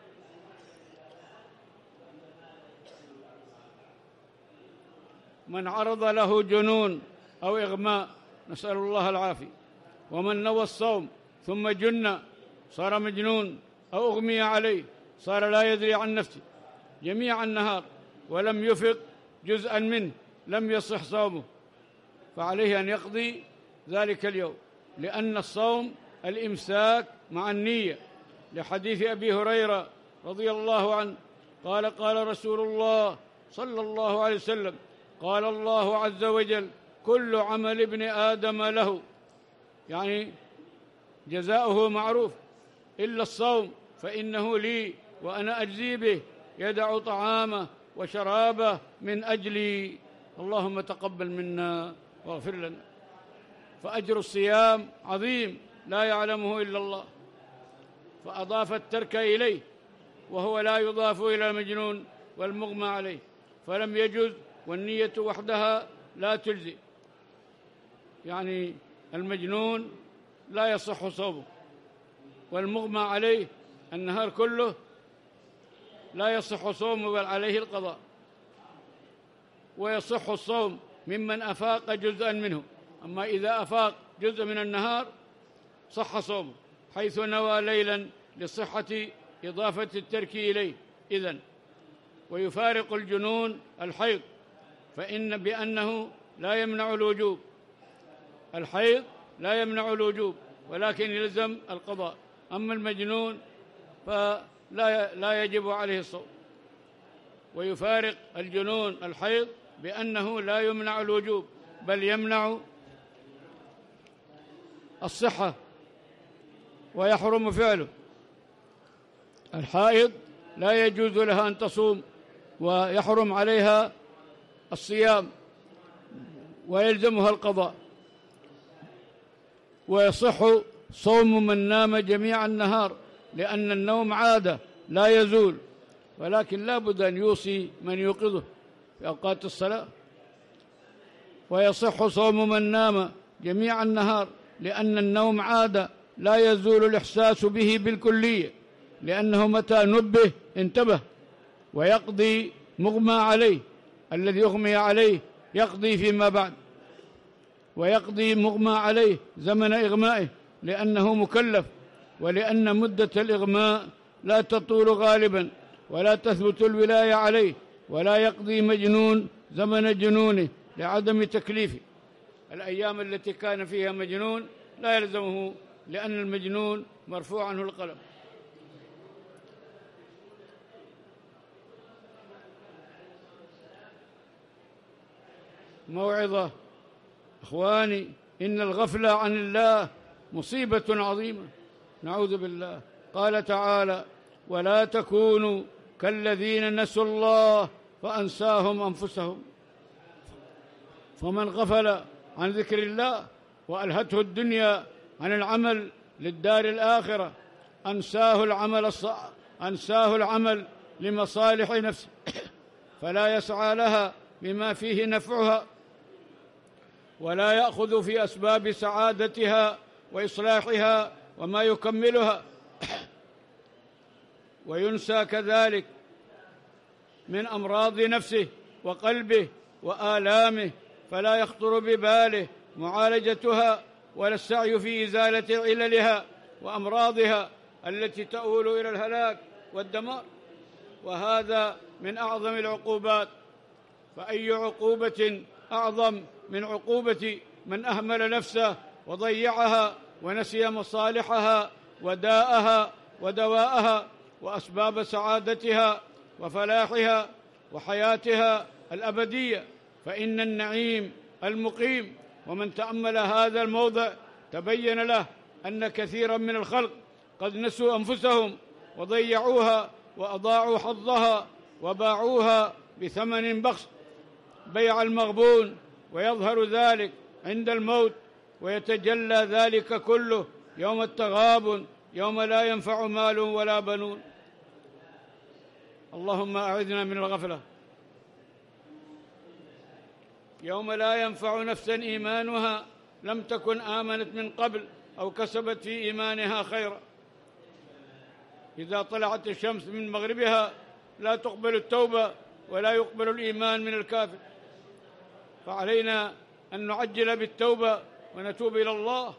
من عرض له جنون أو إغماء، نسأل الله العافية، ومن نوى الصوم ثم جن صار مجنون أو أغمي عليه صار لا يدري عن نفسه جميع النهار ولم يفق جزءا منه لم يصح صومه، فعليه أن يقضي ذلك اليوم، لأن الصوم الإمساك مع النية، لحديث أبي هريرة رضي الله عنه قال: قال رسول الله صلى الله عليه وسلم: قال الله عز وجل: كل عمل ابن آدم له، يعني جزاؤه معروف، إلا الصوم فإنه لي وأنا أجزي به، يدع طعامه وشرابه من أجلي. اللهم تقبل منا واغفر لنا. فأجر الصيام عظيم لا يعلمه إلا الله، فأضاف الترك إليه، وهو لا يضاف إلى المجنون والمغمى عليه، فلم يجز، والنية وحدها لا تجزي. يعني المجنون لا يصح صومه، والمغمى عليه النهار كله لا يصح صومه بل عليه القضاء. ويصح الصوم ممن أفاق جزءا منه، أما إذا أفاق جزء من النهار صح صومه، حيث نوى ليلا لصحة إضافة الترك إليه إذن. ويفارق الجنون الحيض، فإن بأنه لا يمنع الوجوب، الحيض لا يمنع الوجوب ولكن يلزم القضاء. أما المجنون فلا لا يجب عليه الصوم. ويفارق الجنون الحيض بأنه لا يمنع الوجوب بل يمنع الصحة ويحرم فعله. الحائض لا يجوز لها أن تصوم ويحرم عليها الصيام ويلزمها القضاء. ويصح صوم من نام جميع النهار، لأن النوم عادة لا يزول، ولكن لا بد أن يوصي من يوقظه في أوقات الصلاة. ويصح صوم من نام جميع النهار، لأن النوم عادة لا يزول الإحساس به بالكلية، لأنه متى نبه انتبه ويقضي مغمى عليه، الذي أغمي عليه يقضي فيما بعد، ويقضي مغمى عليه زمن إغمائه لأنه مكلف، ولأن مدة الإغماء لا تطول غالبا ولا تثبت الولاية عليه، ولا يقضي مجنون زمن جنونه لعدم تكليفه. الأيام التي كان فيها مجنون لا يلزمه، لأن المجنون مرفوع عنه القلم. موعظة إخواني، إن الغفلة عن الله مصيبة عظيمة، نعوذ بالله. قال تعالى: ولا تكونوا كالذين نسوا الله فأنساهم أنفسهم. فمن غفل عن ذكر الله وألهته الدنيا عن العمل للدار الآخرة أنساه العمل الصالح، أنساه العمل لمصالح نفسه، فلا يسعى لها بما فيه نفعها، ولا يأخذ في أسباب سعادتها وإصلاحها وما يكملها، وينسى كذلك من أمراض نفسه وقلبه وآلامه، فلا يخطر بباله معالجتها ولا السعي في إزالة عللها وأمراضها التي تؤول إلى الهلاك والدمار. وهذا من أعظم العقوبات، فأي عقوبة أعظم من عقوبة من أهمل نفسه وضيعها ونسي مصالحها وداءها ودواءها وأسباب سعادتها وفلاحها وحياتها الأبدية. فإن النعيم المقيم، ومن تأمل هذا الموضع تبين له أن كثيرا من الخلق قد نسوا أنفسهم وضيعوها وأضاعوا حظها وباعوها بثمن بخس بيع المغبون، ويظهر ذلك عند الموت، ويتجلى ذلك كله يوم التغابن، يوم لا ينفع مال ولا بنون. اللهم أعذنا من الغفلة. يوم لا ينفع نفسا إيمانها لم تكن آمنت من قبل أو كسبت في إيمانها خيرا. إذا طلعت الشمس من مغربها لا تقبل التوبة ولا يقبل الإيمان من الكافر، فعلينا أن نعجل بالتوبة ونتوب إلى الله.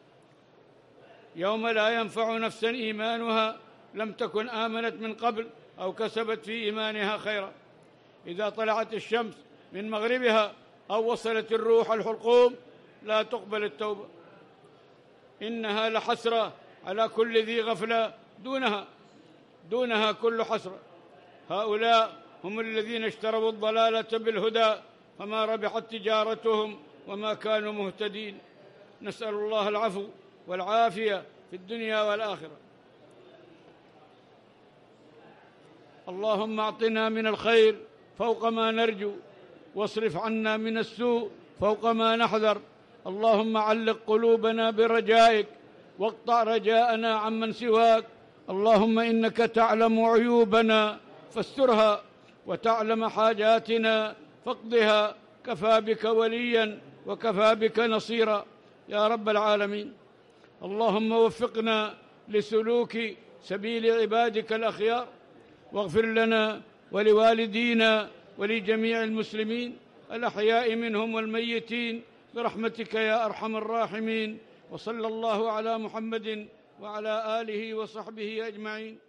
يوم لا ينفع نفسا إيمانها لم تكن آمنت من قبل أو كسبت في إيمانها خيرا. إذا طلعت الشمس من مغربها أو وصلت الروح الحلقوم لا تقبل التوبة. إنها لحسرة على كل ذي غفلة دونها دونها كل حسرة. هؤلاء هم الذين اشتروا الضلالة بالهدى فما ربحت تجارتهم وما كانوا مهتدين. نسأل الله العفو والعافية في الدنيا والآخرة. اللهم أعطنا من الخير فوق ما نرجو، واصرف عنا من السوء فوق ما نحذر. اللهم علق قلوبنا برجائك واقطع رجاءنا عمن سواك. اللهم إنك تعلم عيوبنا فاسترها، وتعلم حاجاتنا فاقضها. كفى بك وليا وكفى بك نصيرا يا رب العالمين. اللهم وفقنا لسلوك سبيل عبادك الأخيار، واغفر لنا ولوالدينا ولجميع المسلمين الأحياء منهم والميتين برحمتك يا أرحم الراحمين. وصلى الله على محمد وعلى آله وصحبه أجمعين.